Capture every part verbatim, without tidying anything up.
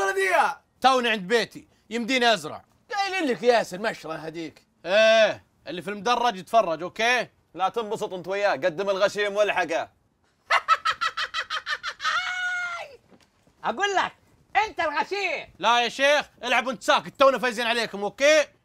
البلديه؟ توني عند بيتي، يمديني ازرع. قايلين لك ياسر مشره هديك. ايه اللي في المدرج يتفرج. اوكي لا تنبسط انت وياه، قدم الغشيم والحقه. اقول لك انت الغشيم. لا يا شيخ العب وانت ساكت، تونا فايزين عليكم. اوكي آه!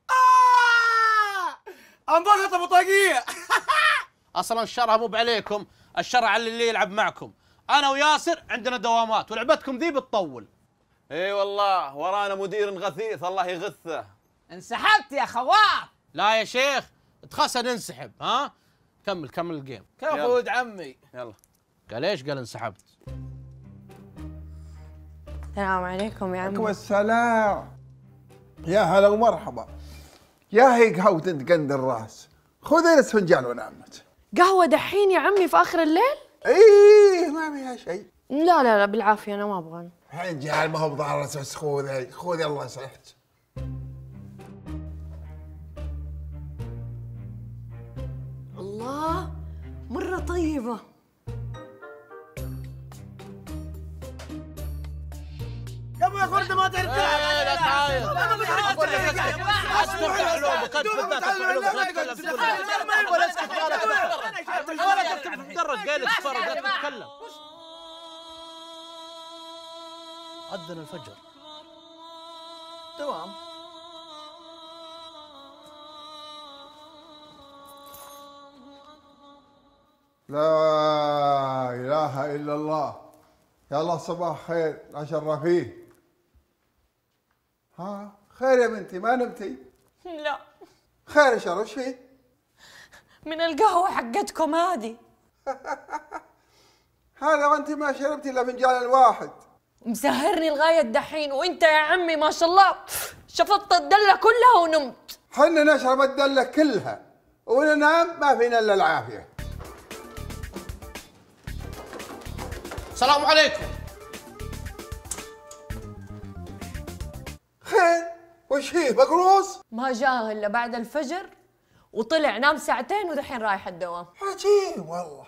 انبسط ابو طاقيه. اصلا الشرع مو بعليكم، الشرع على اللي يلعب معكم. انا وياسر عندنا دوامات ولعبتكم ذي بتطول. اي والله ورانا مدير غثيث الله يغثه. انسحبت يا خواف. لا يا شيخ تخسر ننسحب. ها كمل كمل الجيم. كفو ولد عمي. يلا. قال ايش؟ قال انسحبت. السلام عليكم يا عمي. عليكم السلام. يا هلا ومرحبا. يا هي قهوة انت قند الراس، خذي لي فنجان ونامت. قهوة دحين يا عمي في آخر الليل؟ ايه ما فيها شيء. لا لا لا بالعافية أنا ما أبغى. فنجان ما هو بضار بس خذي خذي الله يصلحك. الله مرة طيبة. يا ابو يا خرده ما تعرف تلعب. لا تعاير. اقول لك اسكت علومك، انت بالذات علومك لا تتكلم في كل شيء. ولا اسكت ولا كنت في المدرج قايل لك تتفرج لا تتكلم. أذن الفجر. تمام. لا اله الا الله. يا الله صباح خير، لا شر فيه. ها خير يا بنتي ما نمتي؟ لا خير شر وش فيه؟ من القهوة حقتكم هذه. هذا وانت ما شربتي الا فنجان الواحد. مسهرني لغاية دحين وانت يا عمي ما شاء الله شفطت الدلة كلها ونمت. حنا نشرب الدلة كلها وننام ما فينا الا العافية. السلام عليكم. خير وش هي مقروص؟ ما جاء إلا بعد الفجر وطلع نام ساعتين ودحين رايح الدوام. عجيب والله.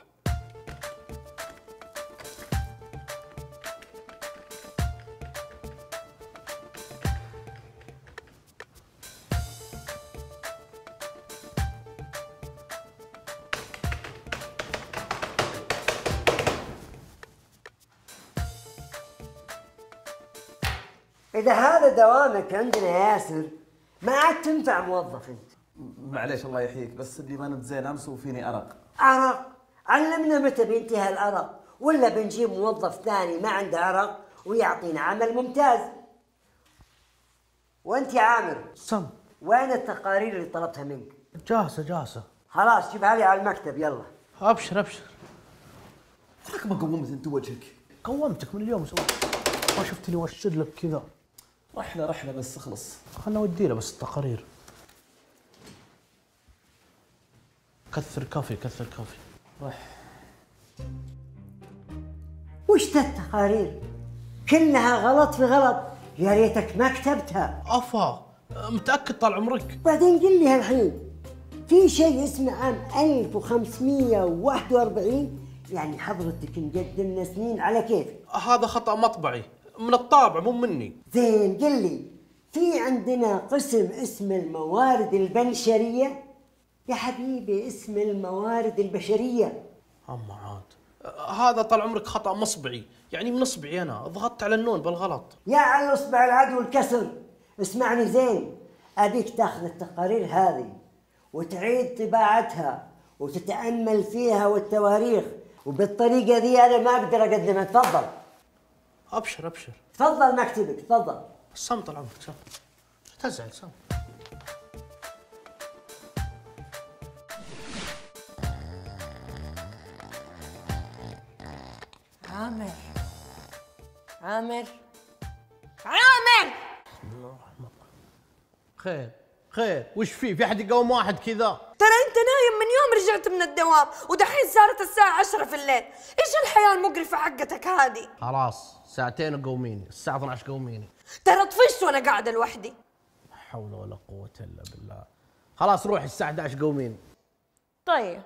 إذا هذا دوامك عندنا يا ياسر ما عاد تنفع موظف أنت. معليش الله يحييك بس اللي ما نمت زين امس وفيني ارق. عرق؟ علمنا متى بينتهي الأرق، ولا بنجيب موظف ثاني ما عنده عرق ويعطينا عمل ممتاز. وأنت يا عامر سم وين التقارير اللي طلبتها منك؟ جاهزه جاهزه. خلاص جيبها لي على المكتب يلا. ابشر ابشر. تراك ما قومت انت وجهك. قومتك من اليوم سويت. ما شفتني وشد لك كذا. رحله رحله بس اخلص. خلنا نودي له بس التقارير. كثر كافي كثر كافي. رح. وش ذا التقارير؟ كلها غلط في غلط، يا ريتك ما كتبتها. افا متاكد طال عمرك؟ بعدين قل لي الحين في شيء اسمه عام ألف وخمسمية وواحد وأربعين، يعني حضرتك مقدمنا سنين على كيف؟ هذا خطا مطبعي من الطابع مو مني. زين قل لي في عندنا قسم اسمه الموارد البشرية؟ يا حبيبي اسم الموارد البشرية. اما عاد هذا طال عمرك خطا مصبعي، يعني من اصبعي انا ضغطت على النون بالغلط. يا على الاصبع العدو الكسر، اسمعني زين، ابيك تاخذ التقارير هذه وتعيد طباعتها وتتامل فيها والتواريخ، وبالطريقه ذي انا ما اقدر اقدمها. تفضل. ابشر ابشر. تفضل مكتبك تفضل. سم طال عمرك سم. تزعل سم. عامر عامر عامر. بسم الله الرحمن الرحيم. خير خير وش في؟ في احد يقوم واحد كذا؟ ترى انت نايم من يوم رجعت من الدوام ودحين صارت الساعة عشرة في الليل، ايش الحياة المقرفة حقتك هذه؟ خلاص ساعتين وقوميني، الساعة اثنعش قوميني. ترى طفشت وانا قاعدة لوحدي. لا حول ولا قوة الا بالله. خلاص روحي الساعة احد عشر قوميني. طيب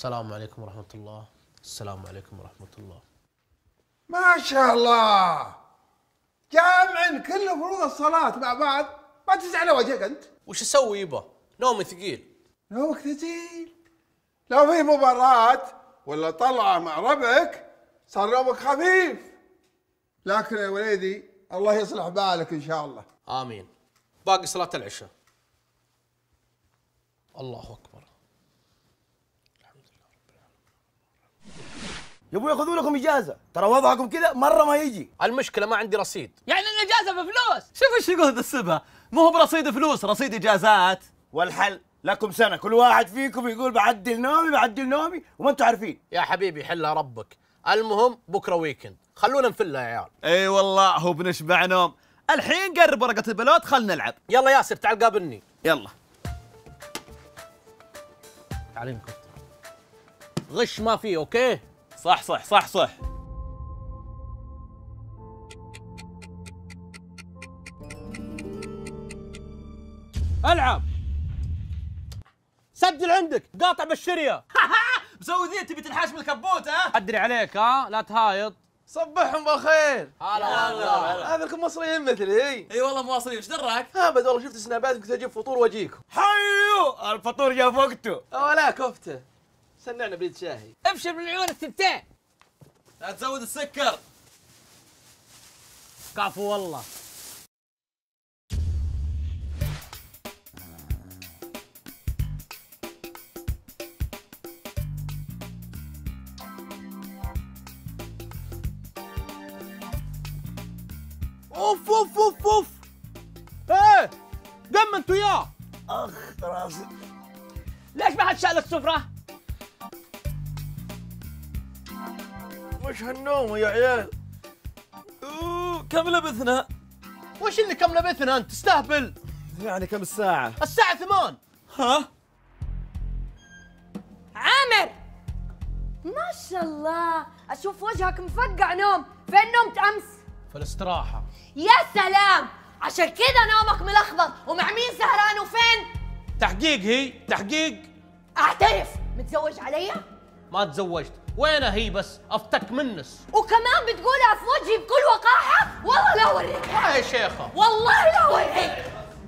السلام عليكم ورحمة الله. السلام عليكم ورحمة الله. ما شاء الله، جامع كل فروض الصلاة مع بعض، ما تزعل على وجهك أنت. وش أسوي يبا؟ نومي ثقيل. نومك ثقيل؟ لو في مباراة ولا طلعة مع ربعك صار نومك خفيف. لكن يا وليدي الله يصلح بالك إن شاء الله. آمين. باقي صلاة العشاء. الله أكبر. يا ابوي خذوا لكم اجازه، ترى وضعكم كذا مره ما يجي. المشكلة ما عندي رصيد. يعني الاجازه بفلوس. شوف ايش يقول السبه، مو هو برصيد فلوس، رصيد اجازات. والحل لكم سنه، كل واحد فيكم يقول بعدل نومي بعدل نومي وما انتم عارفين. يا حبيبي حلها ربك. المهم بكرة ويكند، خلونا نفلها يا عيال. اي والله هو بنشبع نوم. الحين قرب ورقة البلوت، خلنا نلعب. يلا ياسر تعال قابلني. يلا. تعالين كنت. غش ما فيه اوكي؟ صح صح صح صح. العب. سجل عندك، قاطع بالشريه. مسوي ذي تبي تنحاش من الكبوت ها؟ ادري عليك ها، لا تهايط. صبحهم بالخير. هلا والله. هذا لكم مصريين مثلي. اي والله مواصلين، ايش دراك؟ ابد والله شفت سنابات كنت اجيب فطور واجيكم. حيو الفطور جاء في وقته. ولا كفته. سنعنا بريد شاهي. ابشر من عيون الثنتين. لا تزود السكر. كفو والله. اوف اوف اوف اوف. ايه دم انت وياه. اخ راسي. ليش ما حد شال السفره؟ وش هالنوم يا عيال؟ اوه كم لبثنا؟ وش اللي كم لبثنا انت تستهبل؟ يعني كم الساعة؟ الساعة ثمان. ها؟ عامر، ما شاء الله اشوف وجهك مفقع نوم. فين نمت امس؟ في الاستراحة. يا سلام، عشان كذا نومك ملخبط. ومع مين سهران وفين؟ تحقيق هي تحقيق. اعترف، متزوج علي؟ ما تزوجت. وينها هي بس افتك منس. وكمان بتقولها في وجهي بكل وقاحة؟ والله لا اوريك. يا شيخة والله لا اوريك.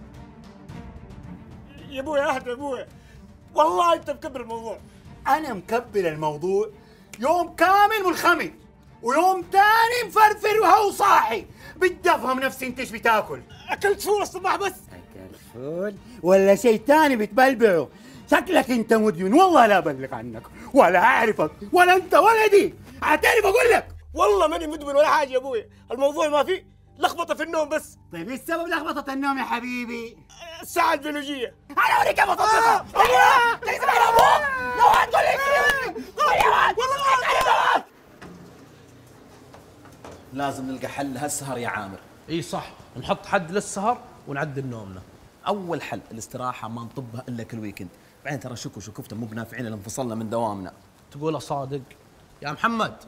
يا ابوي اهدى يا ابوي، والله انت مكبر الموضوع. انا مكبر الموضوع يوم كامل منخمي ويوم تاني مفرفر وهو صاحي. بدي افهم نفسي انت ايش بتاكل؟ اكلت فول الصباح بس. اكلت فول ولا شيء تاني بتبلبعه؟ شكلك انت مدمن، والله لا ابلغ عنك ولا اعرفك ولا انت ولدي. اعترف اقول لك والله ماني مدمن ولا حاجه يا ابوي. الموضوع ما فيه لخبطه في النوم بس. طيب ايش سبب لخبطه النوم يا حبيبي؟ الساعه البيولوجيه. انا اوريك كيف اطبقها. ابويا تكذب على ابوك. لو هتقول لي قول يا ولد والله ما. لازم نلقى حل لهالسهر يا عامر. اي صح، نحط حد للسهر ونعدل نومنا. اول حل الاستراحة، ما نطبها الا كل ويكند. بعدين ترى شكو شكوفته مو بنافعين الا انفصلنا من دوامنا. تقولها صادق يا محمد.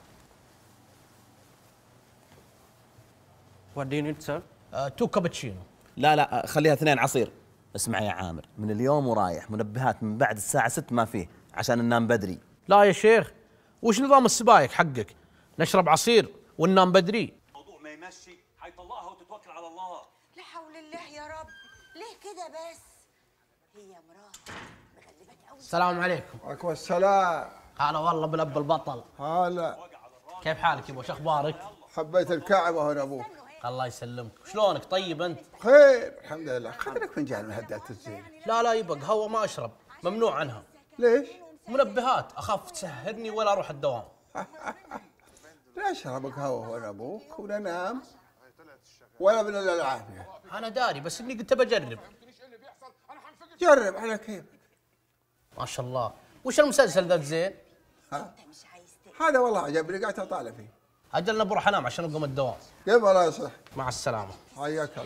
What do you need, sir? آه، تو كابتشينو. لا لا خليها اثنين عصير. اسمع يا عامر، من اليوم ورايح منبهات من بعد الساعة ستة ما فيه، عشان ننام بدري. لا يا شيخ، وش نظام السبايك حقك؟ نشرب عصير وننام بدري. الموضوع ما يمشي، حيطلقها وتتوكل على الله. لا حول الله يا رب، ليه كده بس؟ هي مراه مغلبك قوي. السلام عليكم. وعليكم السلام. هلا والله بالاب البطل. هلا. كيف حالك يبا؟ وش اخبارك؟ حبيت الكعبة هنا ابوك. الله يسلمك. شلونك طيب انت؟ خير الحمد لله. خذ لك فنجان من هدات الزين. لا لا يبا قهوة ما اشرب، ممنوع عنها. ليش؟ منبهات، اخاف تسهرني ولا اروح الدوام. لا اشرب قهوة هنا ابوك ولا نام ولا من الا العافية. انا داري، بس اني قلت بجرب. جرب على كيفك. ما شاء الله. وش المسلسل ذا الزين؟ ها؟ هذا والله عجبني، قاعد اطالع فيه. اجلنا بروح انام عشان اقوم الدوام. كيف الله يصلح. مع السلامة. حياك الله.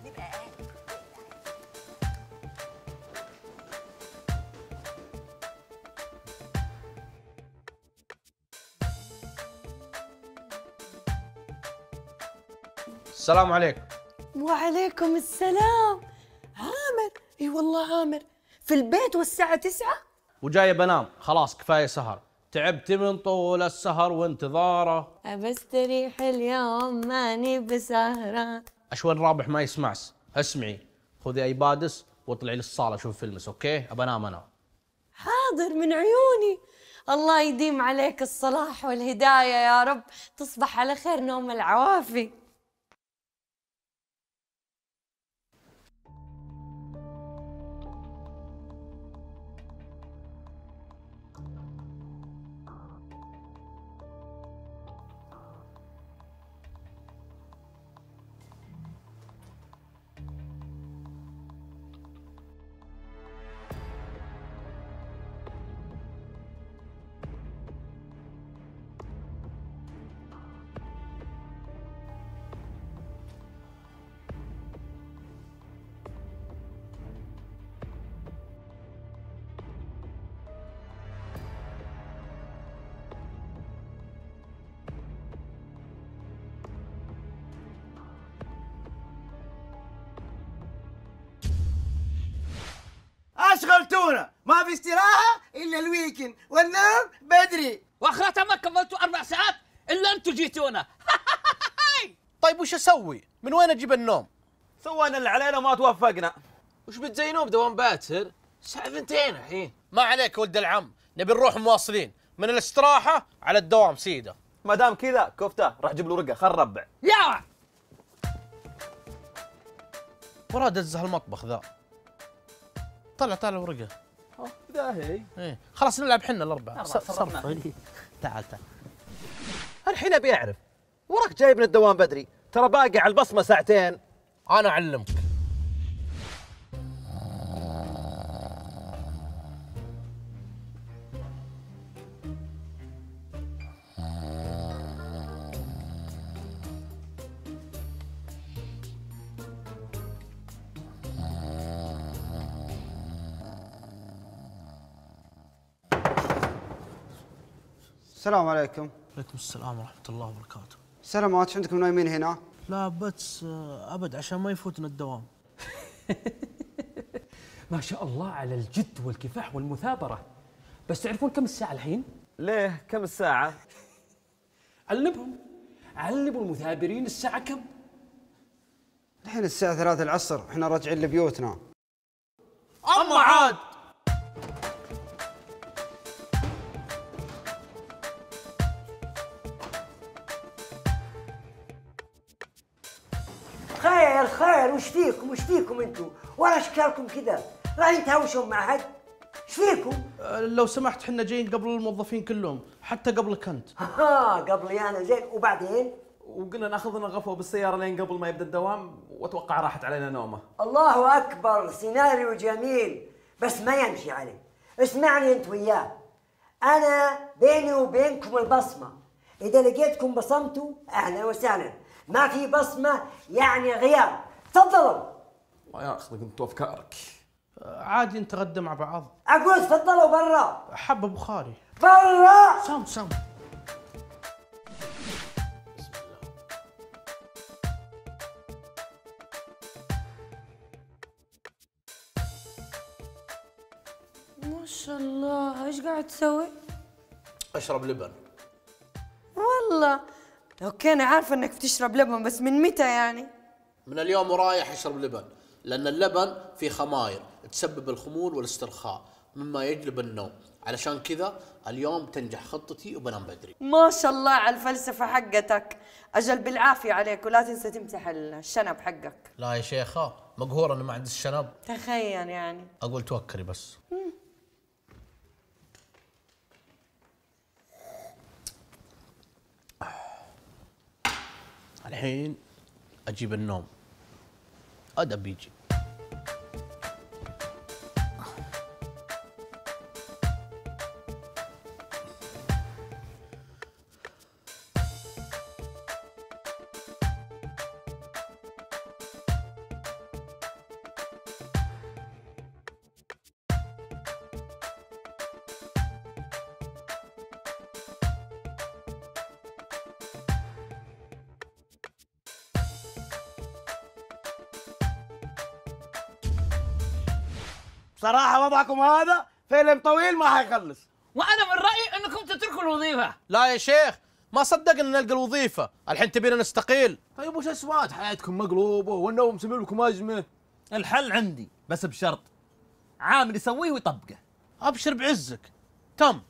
السلام عليكم. وعليكم السلام. عامر، اي والله عامر في البيت والساعة تسعة؟ وجاي بنام، خلاص كفايه سهر، تعبت من طول السهر وانتظاره. أبستريح اليوم ماني بسهران. اشوان رابح ما يسمعس، اسمعي خذي اي بادس واطلعي للصاله شوف فيلمس، اوكي؟ ابى انام انا. حاضر من عيوني. الله يديم عليك الصلاح والهداية يا رب، تصبح على خير نوم العوافي. اشغلتونا، ما في استراحه الا الويكند والنوم بدري. واخرتها ما كملتوا اربع ساعات الا انتم جيتونا. طيب وش اسوي؟ من وين اجيب النوم؟ سوينا اللي علينا وما توفقنا. وش بتزينون بدوام باكر؟ الساعة ثنتين الحين. ما عليك ولد العم، نبي نروح مواصلين من الاستراحة على الدوام سيدة. ما دام كذا كفتة راح جيب له رقة، خل نربع. يا ورا دز هالمطبخ ذا. طلع طلع ورقة. ذا هي. ايه خلاص نلعب حنا الأربعة. صرف. تعال تعال. الحين أبي أعرف وراك جايب من الدوام بدري، ترى باقي على البصمة ساعتين. أنا أعلمك. السلام عليكم. عليكم السلام ورحمة الله وبركاته. سلامات، ايش عندكم نايمين هنا؟ لا بس أبد عشان ما يفوتنا الدوام. ما شاء الله على الجد والكفاح والمثابرة. بس تعرفون كم الساعة الحين؟ ليه؟ كم الساعة؟ علمهم علموا المثابرين الساعة كم؟ الحين الساعة ثلاثة العصر، احنا راجعين لبيوتنا. أما عاد. خير خير، وش فيكم وش فيكم انتم؟ ولا اشكالكم كذا؟ رايحين تهاوشون مع حد؟ ايش فيكم؟ أه لو سمحت حنا جايين قبل الموظفين كلهم، حتى قبلك انت. ها قبلي انا، زين وبعدين؟ وقلنا ناخذ لنا غفوه بالسياره لين قبل ما يبدا الدوام، واتوقع راحت علينا نومه. الله اكبر، سيناريو جميل بس ما يمشي عليه. اسمعني انت وياه، انا بيني وبينكم البصمه، اذا لقيتكم بصمتوا اهلا وسهلا، ما في بصمه يعني غياب. تفضلوا. ما ياخذك انت وافكارك. عادي نتغدى مع بعض. اقول تفضلوا برا. حبه بخاري. برا. سام سام. ما شاء الله، ايش قاعد تسوي؟ اشرب لبن. والله اوكي، انا عارفه انك بتشرب لبن، بس من متى يعني؟ من اليوم ورايح اشرب لبن، لان اللبن فيه خماير تسبب الخمول والاسترخاء مما يجلب النوم، علشان كذا اليوم تنجح خطتي وبنام بدري. ما شاء الله على الفلسفه حقتك. اجل بالعافيه عليك، ولا تنسى تمسح الشنب حقك. لا يا شيخه، مقهور انا ما عندي الشنب. تخيل يعني. اقول توكلي بس. مم. الحين اجيب النوم، ادب يجي. صراحة وضعكم هذا فيلم طويل ما حيخلص. وانا من رايي انكم تتركوا الوظيفه. لا يا شيخ، ما صدقنا نلقى الوظيفه، الحين تبينا نستقيل. طيب وش اسواد حياتكم مقلوبه والنوم مسبب لكم ازمه. الحل عندي بس بشرط عامل يسويه ويطبقه. ابشر بعزك. تم.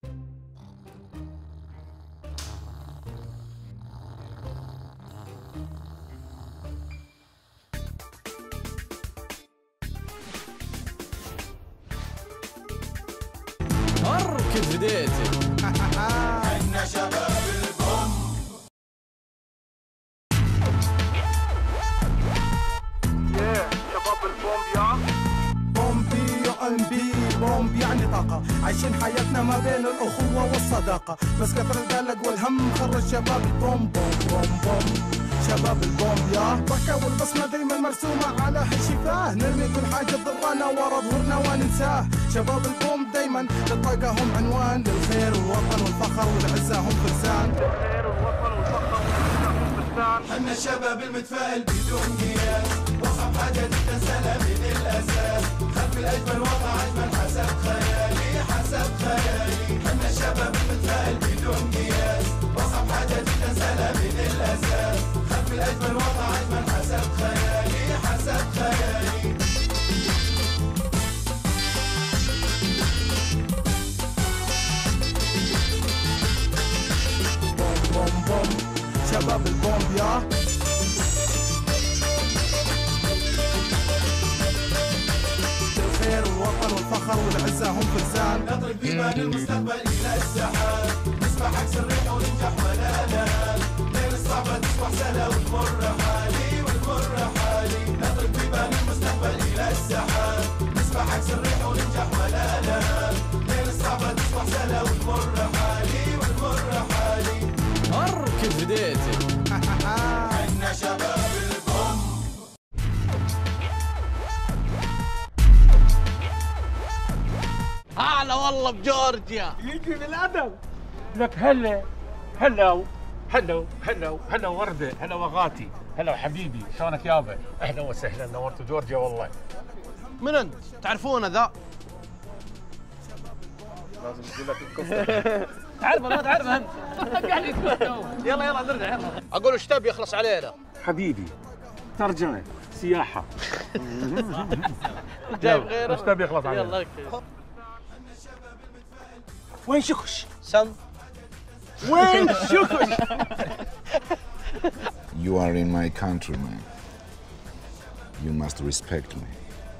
اركض بديتي. احنا شباب البوم. يا شباب البوم يا بومبي ام بي بومب يعني طاقة، عايشين حياتنا ما بين الأخوة والصداقة، بس كثر القلق والهم خرج شباب البوم بوم بوم بوم. شباب البوم يا ضحكة والبصمة دايما مرسومة على هالشفاه، نرمي كل حاجة تضرنا ورا ظهرنا وننساه. شباب البوم دايما للطاقة هم عنوان، للخير والوطن والفخر والعزة هم فرسان. للخير والوطن والفخر والعزة هم فرسان. حنا الشباب المتفائل بدون قياس، واصعب حاجة تتسلى من الأساس، خلف الأجمل وضع أجمل حسب خيالي حسب خيالي. حنا الشباب المتفائل بدون قياس، واصعب حاجة تتسلى من الأساس، خلف الأجمل وضع أجمل حسب خيالي حسب خيالي. بوم بوم بوم. شباب البوم يا الخير والوطن والفخر والعزة هم فرسان. نطرق بيبان المستقبل إلى السحاب، نسبح عكس الريح وننجح ولا نهاب، ليل الصعبة تصبح سهلة وتمر حالي وتمر حالي. نطرق بيبان المستقبل إلى السحاب، نسبح عكس الريح وننجح ولا نهاب، ليل الصعبة تصبح سهلة وتمر حالي وتمر حالي. اركض بديتي. احنا شباب البوم. هلا والله بجورجيا. يجي بالادب. لك هلا هلا هلا هلا هلا ورده، هلا وغاتي، هلا وحبيبي، شلونك يابا؟ اهلا وسهلا، نورتوا جورجيا والله. من انت؟ تعرفونه ذا؟ لازم اقول لك القصه. تعرفه ما تعرفه انت. يلا يلا نرجع يلا. اقول ايش تبي يخلص علينا؟ حبيبي ترجمه سياحه. جايب غيره؟ ايش تبي يخلص علينا؟ يلا اوكي. وين شكش؟ سم. وين شكش؟ You are in my country, man. You must respect me.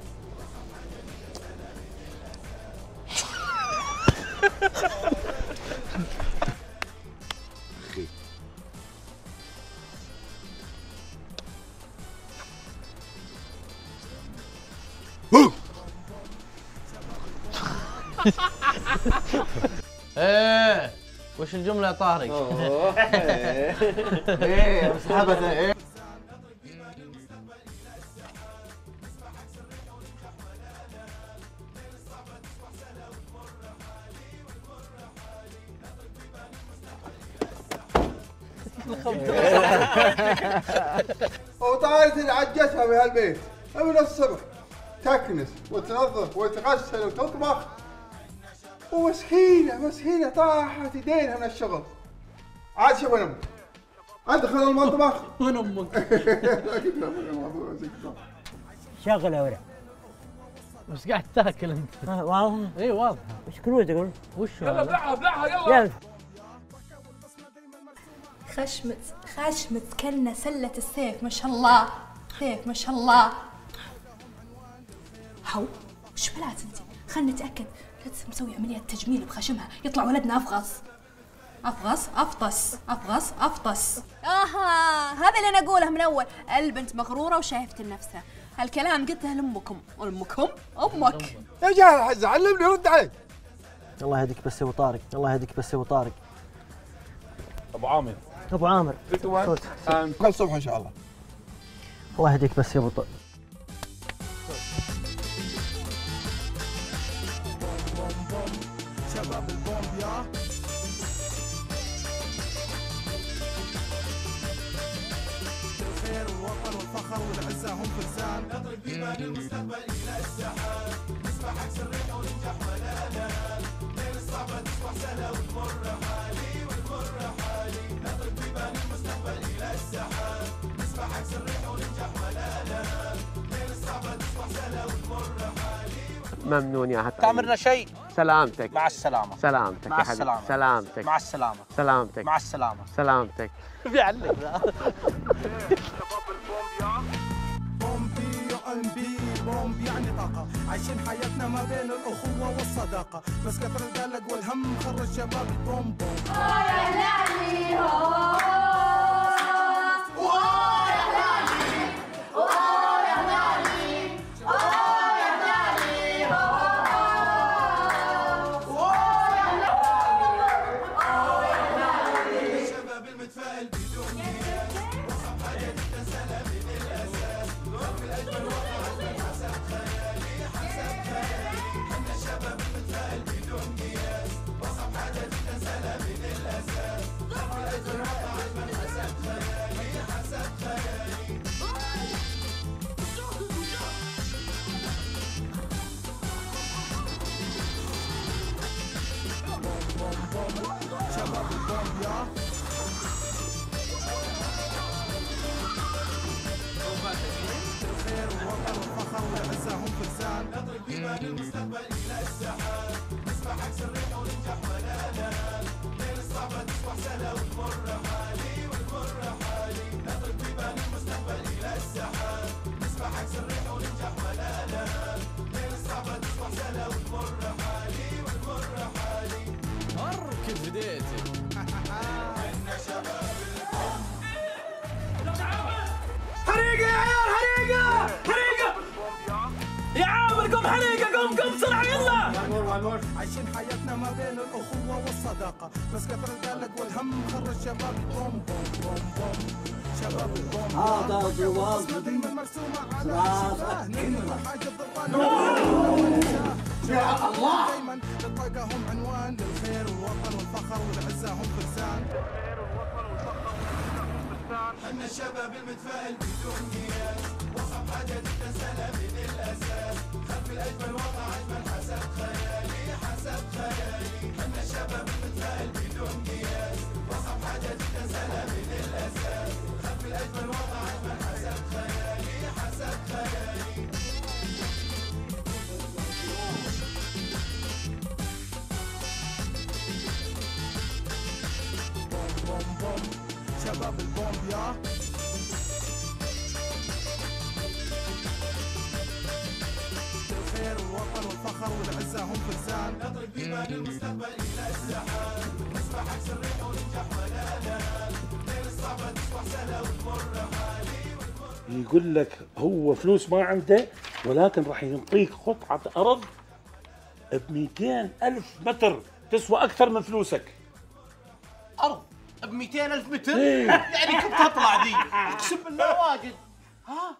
ايه وش الجملة يا طارق؟ ايه مسحبتها ايه. وطايلتي عجتها بهالبيت من الصبح، تكنس وتنظف وتغسل وتطبخ، ومسكينة مسكينة طاحت يدينها من الشغل. عاد شوف وين امك؟ ادخل المطبخ. وين امك؟ شغله ورا. بس قاعد تاكل انت. آه واضح؟ اي واضح. وش كروت تقول؟ وش يلا ابلعها ابلعها يلا. يلا. خشمت خشمت كلنا سلة السيف ما شاء الله، سيف ما شاء الله. هو وش بلات انت؟ خلنا نتأكد لا مسوي عملية تجميل بخشمها يطلع ولدنا افغص. افغص افطس افغص افطس. اها هذا اللي انا اقوله من اول، البنت مغروره وشايفه نفسها. هالكلام قلته لامكم، امكم امك. يا جاهل حزه علمني رد علي. الله يهديك بس يا ابو طارق، الله يهديك بس يا ابو طارق. ابو عامر. ابو عامر. كل الصبح ان شاء الله. الله يهديك بس يا ابو طارق. شباب البوم يا الخير والوطن والفخر والعزة هم فرسان. نطرق بيبان المستقبل إلى السحاب، نسبح عكس الريح وننجح ولا سلا والمر حالي والمر حالي نطرق بيبان المستقبل إلى السحاب نسبح عكس الريح وننجح ولا نهاب ليل الصعبة تصبح سلا والمر حالي. ممنون يا هتقي. تأمرنا شيء؟ سلامتك. مع السلامة. سلامتك مع يا حبيبي. السلامة. سلامتك. مع السلامة. سلامتك. مع السلامة. سلامتك. بيعلق ذا. بومبي ام بي بومب يعني طاقة، عايشين حياتنا ما بين الأخوة والصداقة، بس كثر القلق والهم خرج شباب البوم بوم. يا هلالي هو يا هلالي هو يا هلالي هو يا هلالي هو يا هلالي. شباب المتفائل بدون قياس وصف حياتنا سلام من الأساس في الأجمل وقع أجمل حسب خيالي حسب خيالي. احنا الشباب المتفائل بدون قياس وصف حياتنا سلام من الأساس في الأجمل وقع أجمل حسب خيالي حسب خيالي. شباب البوم يا الخير والوطن والفخر والعزة هم فرسان نطرق بيبان المستقبل إلى السحاب نسبح عكس الريح وننجح ولا نهاب ليل الصعبة تصبح سلا والمر حالي والمر حالي. نطرق بيبان المستقبل إلى السحاب نسبح عكس الريح وننجح ولا نهاب ليل الصعبة تصبح سلا والمر حالي والمر حالي. اركض بديتي. احنا شباب البوم. حريقة يا عيال حريقة حريقة يا عامر قوم حريقة قوم قوم بسرعة يلا. عايشين حياتنا ما بين الأخوة والصداقة، بس كثر القلق والهم خرج شباب البوم بوم بوم بوم. شباب البوم هذا جواب دايما مرسومة على راسك نعمل حاجة ضربانة يا الله. دايما للطاقة هم عنوان للخير والوطن والفخر والعزة هم فرسان. احنا الشباب المتفائل بدون قياس وصف حاجتنا سلام من الاساس خلف الاجمل وضع اجمل حسب خيالي حسب خيالي. احنا الشباب المتفائل بدون قياس وصف حاجتنا سلام من الاساس خلف الاجمل وضع اجمل حسب خيالي حسب خيالي. بوم بوم شباب البوم يا الخير والوطن والفخر والعزة هم فرسان. نطرق بيبان المستقبل إلى السحاب نسبح عكس الريح وننجح ولا نهاب ليل الصعبة تصبح سلا والمر حالي. يقول لك هو فلوس ما عنده ولكن راح ينطيك قطعة أرض ب مئتين ألف متر تسوى أكثر من فلوسك. أرض ب مئتين ألف متر؟ إيه. يعني كيف تطلع ذي؟ أقسم بالله واجد. ها؟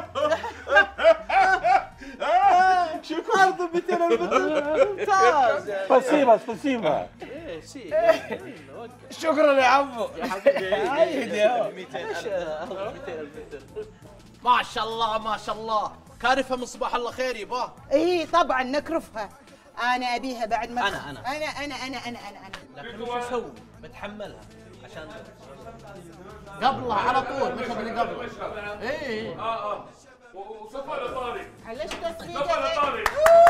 شوف أرض مئتين ألف متر ممتاز. سباسيبا سباسيبا. شكرا يا عمو. يا حبيبي مئتين ألف متر. ما شاء الله ما شاء الله. كارفها من صباح الله خير يبا. ايه طبعا نكرفها. انا ابيها بعد ما أنا- أنا. انا انا انا انا انا انا لكن وش اسوي؟ بتحملها عشان قبلها على طول مش اللي قبله. ايه اه اه وصفى لطارق. علاش صفى تصفيقه لطارق.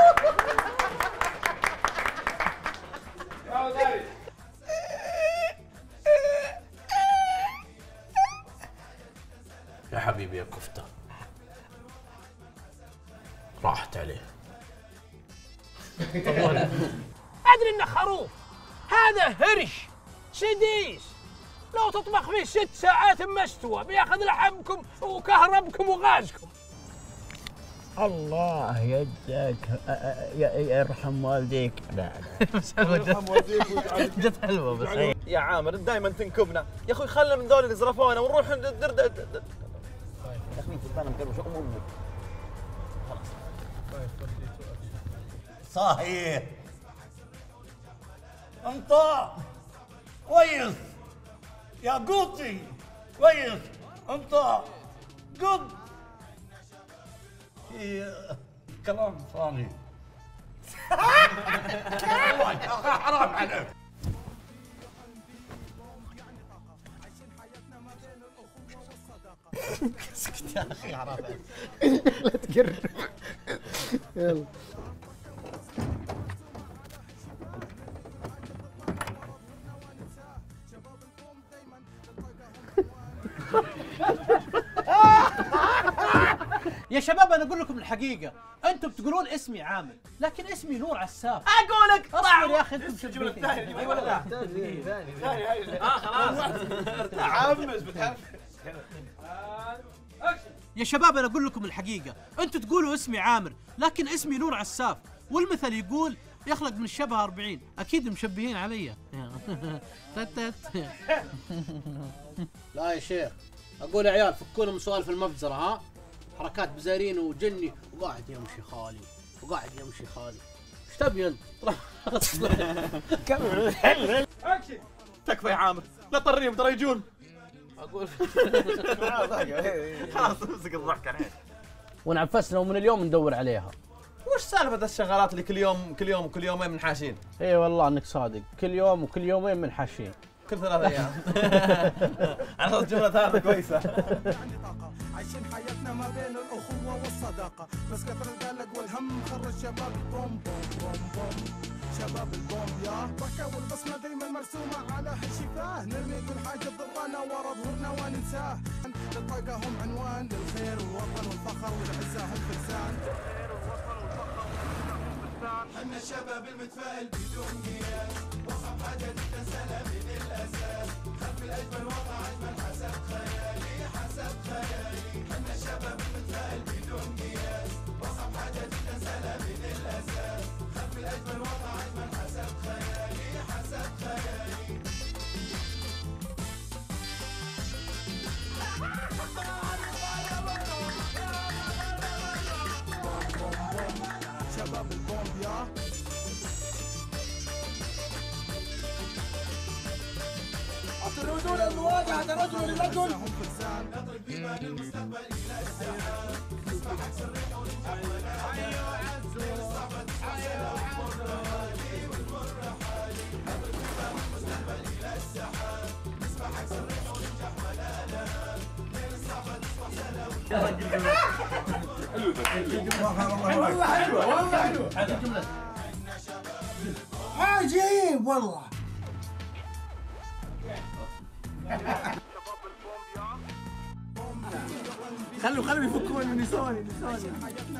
يا حبيبي يا كفتة راحت عليه. ادري انه خروف، هذا هرش سديس لو تطبخ فيه ست ساعات ما استوى بياخذ لحمكم وكهربكم وغازكم. الله يجزاك يرحم والديك. لا يرحم والديك جت حلوه بس هي. يا عامر انت دائما تنكبنا يا اخوي. خلنا من ذول اللي زرفونا ونروح ندر يا اخي سلطان مكروش ام امك. صحيح انت كويس يا قوطي كويس انت قد كلام ثاني. حرام عليك. اسكت يا اخي عرفت. لا تقرب. يلا. يا شباب انا اقول لكم الحقيقه، انتم تقولون اسمي عامر لكن اسمي نور عساف. اقولك اصبر يا اخي انتم جيب لك مشبهين. ثاني ولا لا؟ ثاني اه خلاص تعمس بتعرف. يا شباب انا اقول لكم الحقيقه، انتم تقولوا اسمي عامر لكن اسمي نور عساف، والمثل يقول يخلق من الشبه أربعين، اكيد مشبهين علي. لا يا شيخ، اقول يا عيال فكونا من سوالف المبزره ها؟ حركات بزارين وجني وقاعد يمشي خالي وقاعد يمشي خالي. ايش تبي انت؟ كمل. تكفى يا عامر، لا طريهم ترى يجون. اقول خلاص امسك الضحك الحين. ونعفسنا ومن اليوم ندور عليها. وش سالفة الشغالات اللي كل يوم كل يوم وكل يومين من حاشين؟ اي والله انك صادق، كل يوم وكل يومين من حاشين. كل ثلاث ايام. على الجملة هذه كويسة. عايشين حياتنا ما بين الأخوة والصداقة، بس كثر القلق والهم خرج شباب البوم بوم بوم بوم. شباب البوم يا بركة والبصمة دايما مرسومة على هالشفاه، نرمي كل حاجة تضرنا ورا ظهورنا وننساه، للطاقة هم عنوان للخير والوطن والفخر والعزة هم فرسان. حنا الشباب المتفائل بدون قياس، وصف حاجة تتسلى من الأساس، خلف الأجمل وضع أجمل حسب خيالي حسب خيالي. حنا الشباب المتفائل بدون قياس، وصف حاجة تتسلى من الأساس، خلف الأجمل وضع أجمل حسب خيالي حسب خيالي. شباب البوم يا اعترضون المواجهة رجل لرجل. نطرق بيبان المستقبل إلى الساحات، نسبح عكس الريح وننجح ونعلى، ليل الصعبة تسمع سلا والمرة حالي والمرة حالي. نطرق بيبان المستقبل إلى الساحات، نسبح عكس الريح وننجح ونعلى، ليل الصعبة تسمع سلا والمرة حلوة والله حلوة والله حلوة. عجيب والله. خلوا خلوا يفكون من نسوني نسوني.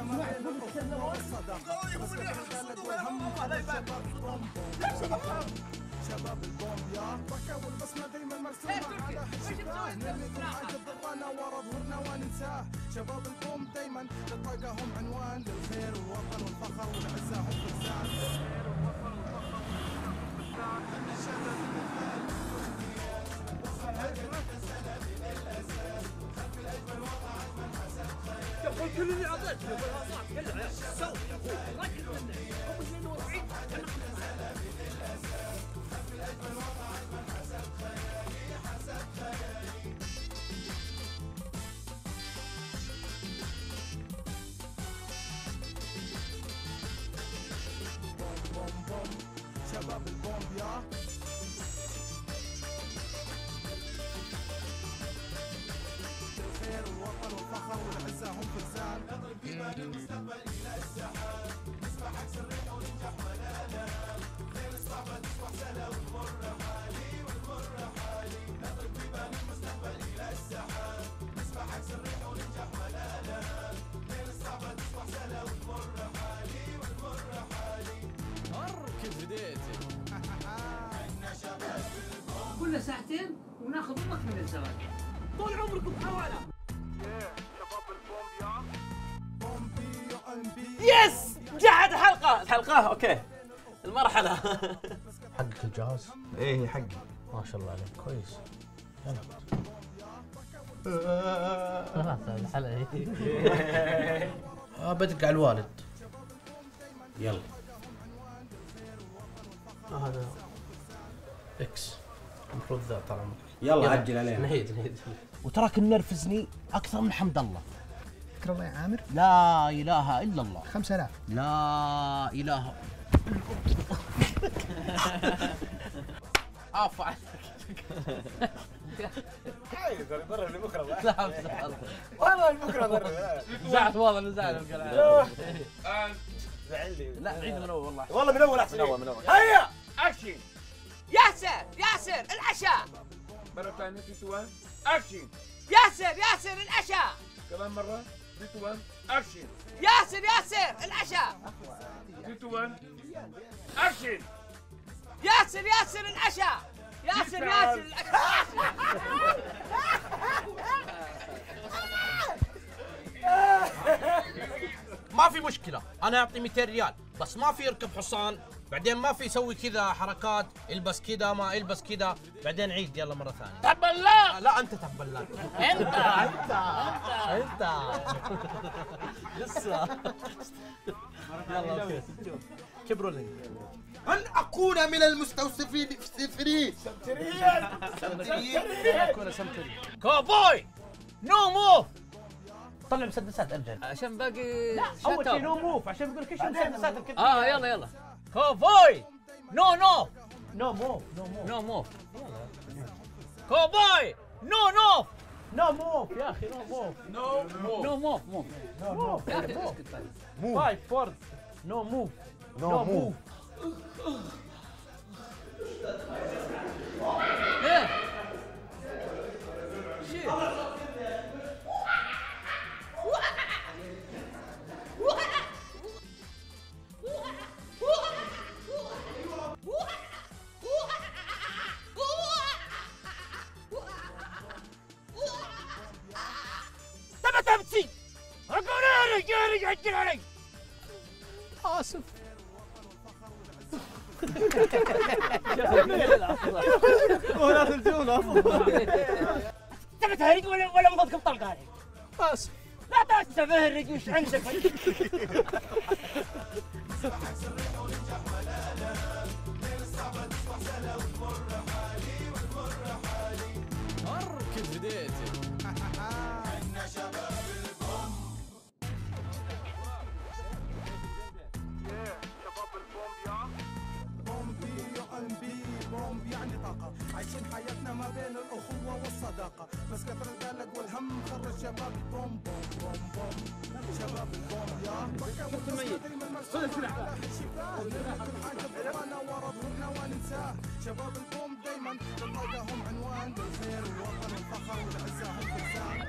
شباب البوم يا بركة والبصمة دايما مرسومة على هالشفاه، نرمي كل حاجة تضرنا ورا ظهورنا وننساه. شباب البوم دايما للطاقة هم عنوان للخير والوطن والفخر والعزة هم فرسان. يقول كل اللي عطيته بالغلطات كلها يا سوي يا اخوي ركز منه هو اثنين وأربعين شباب البوم يا الخير والوطن والفخر والعزة هم فرسان. نضرب بيبان المستقبل إلى الساحات، نسبح عكس الريح وننجح ونعلى، ليل الصعبة تصبح سلا والمرة حالي والمرة حالي. نضرب بيبان المستقبل إلى الساحات، نسبح عكس الريح وننجح ونعلى، ليل الصعبة تصبح سلا والمرة حالي والمرة حالي. اركز بديتي. احنا شباب البوم. كل ساعتين وناخذ وقت من الزواج. طول عمركم حواله. يس جاءت الحلقة الحلقة اوكي المرحلة. حقك الجهاز؟ ايه حقي. ما شاء الله عليك كويس. خلاص الحلقة اه بدق على الوالد. يلا. آه هذا اكس المفروض ذا طال عمرك. يلا عجل علينا. نهيد نهيد. وتراك منرفزني اكثر من حمد الله. شكرا الله يا عامر. لا اله الا الله. خمسة آلاف. لا اله. عفوا عنك. عايز يضرب لي بكره لا والله بكره ضرب زعل والله انه زعل القلعه زعل لي لا عيد من اول والله والله من اول احسن من اول من اول هيا اكشن ياسر ياسر العشاء مره ثانيه ثلاثة واحد اكشن ياسر ياسر العشاء كمان مره ثلاثة واحد اكشن ياسر ياسر العشاء ثلاثة واحد اكشن ياسر ياسر العشاء ياسر ياسر العشاء ما في مشكلة، أنا أعطي مئتين ريال، بس ما في يركب حصان، بعدين ما في يسوي كذا حركات، البس كذا ما البس كذا، بعدين عيد يلا مرة ثانية. تبلاك لا أنت تبلاك. أنت أنت أنت لسه. يلا أوكي. كبروا لي. أن أكون من المستوصفين السفرين. سمتريين. سمتريين. أكون سمتري. كوبوي نو موف. طلع مسدسات أرجل. عشان باقي لا أول شيء نو موف عشان يقول لك إيش المسدسات الكثيرة. اه يلا يلا كوبوي نو نو نو موف نو موف نو موف كوبوي نو نو نو موف يا أخي نو موف. نو مو نو موف موف نو موف يا اخي اسكت طيب موف. فايف فور نو موف نو موف. ايه شيء تبى تمشي رجعني رجعني رجعني اسف ولا ترجون تبى تهرج ولا ولا مضغط طلقاني اسف لا تستفهرج وش عندك كيف بديتي احنا شباب البوم. شباب البوم يا بومبي يا قلبي بومب يعني طاقة عايشين حياتنا ما بين الأخوة والصداقة بس كثر القلق والهم خرج شباب البوم بوم بوم بوم شباب البوم يا بكى دايما مرسوم على الشفاه كل حاجة ضرنا ورا ظهرنا وننساه شباب البوم دايما نلقاهم عنوان للخير والوطن والفخر والعزة هم فرسان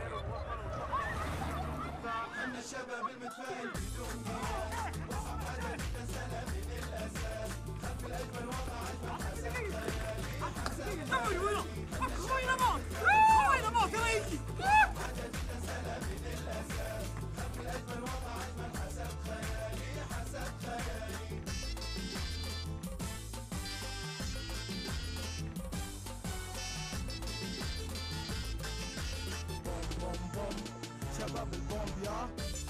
احنا الشباب المتفائل بدون نيات وصعب هدف التسلل من الأساس خلف الأجمل وضع أجمل حسن خيالي وين موت وين موت يا ريجي هدف التسلل من الأساس خلف الأجمل وضع أجمل حسن خيالي حسن خيالي بوم بوم بوم شباب البوم يا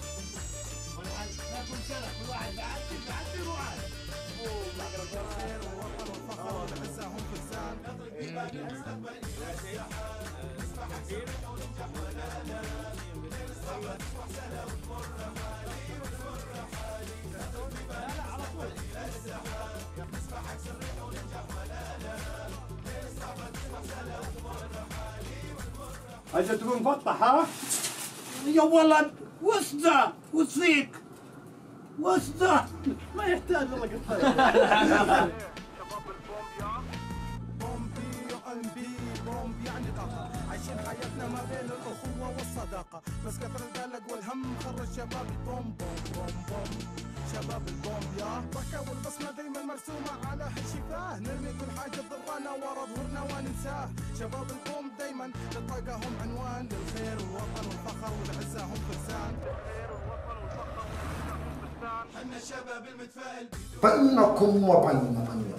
لكم شرف كل واحد بعدي بعدي روعه الخير والوطن والفخر والعزة هم فرسان المستقبل إلى سياحة نسبح حسين وننجح ولا لا نصعب تصبح سهلة وتمر حالي وتمر حالي لا تودي بالي المستقبل إلى الساحة نسبح أكثر وننجح ولا لا نصعب تصبح سهلة وتمر حالي وتمر حالي أجل تكون مفطح ها؟ يا ولد وسطة وصيك وسطة ما يحتاج والله قلت بومبي يا قلبي بومب يعني طاقة عايشين حياتنا ما بين الأخوة والصداقة بس كثر القلق والهم خرج شباب البوم بوم بوم بوم شباب البوم يا بكى والبصمة دايما مرسومة على هالشفاه نرمي كل حاجة ضرانا ورا ظهرنا وننساه شباب البوم دايما للطاقة هم عنوان للخير والوطن والفخر والعزة هم فرسان احنا الشباب المتفائل بينكم وبين من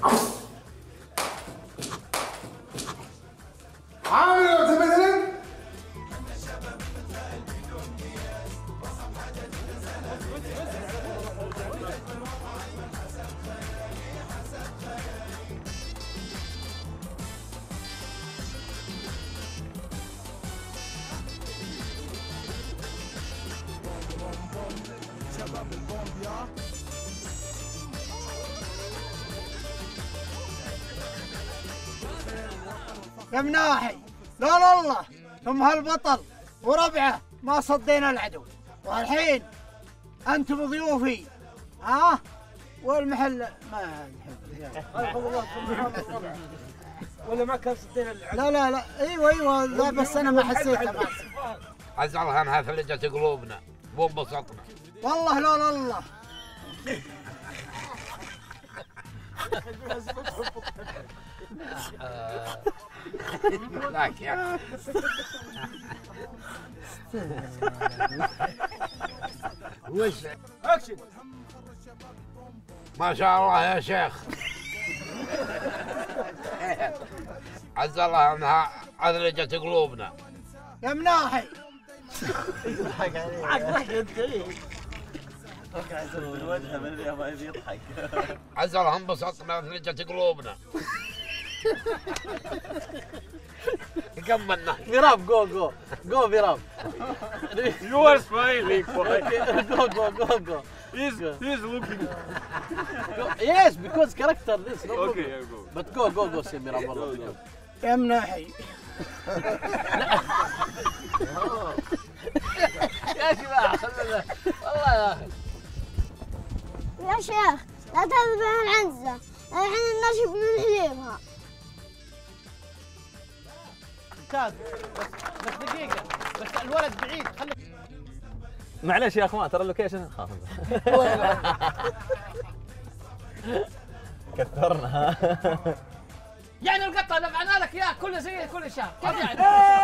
عامل وتبدلك احنا الشباب المتفائل بدون قياس وصعب حاجة تتسلل من الأساس أجمل وضع أجمل حسن خيالي حسن خيالي شباب البوم يا يا مناحي لا لا الله ثم هالبطل وربعه ما صدينا العدو، والحين انتم ضيوفي ها والمحل ما ولا ما كان صدينا العدو؟ لا لا لا ايوه ايوه لا بس انا ما حسيتها ما عزلها انها ثلجت قلوبنا مو بسطنا. والله لا لا الله لك يا وش اكشن. ما شاء الله يا شيخ. عز الله انها عذلجت قلوبنا. يا مناحي الوجه من اللي ما يبي يضحك. عز الله انبسطنا عذلجت قلوبنا. كملنا. بيراب جو جو جو بيراب. You are smiling. Go go go go. He's he's looking. Yes, because character this. No Okay, problem. I go. But go go go سي بيراب والله. يا مناحي يا جماعة والله يا أخي. يا شيخ لا تذبح العنزة، الحين النشب من حليبها. كاد بس بس دقيقة، بس الولد بعيد خليك. معلش يا اخوان ترى اللوكيشن خلاص. كثرنا. يعني القطة دفعنا لك اياه كله زي كل شهر، كيف يعني؟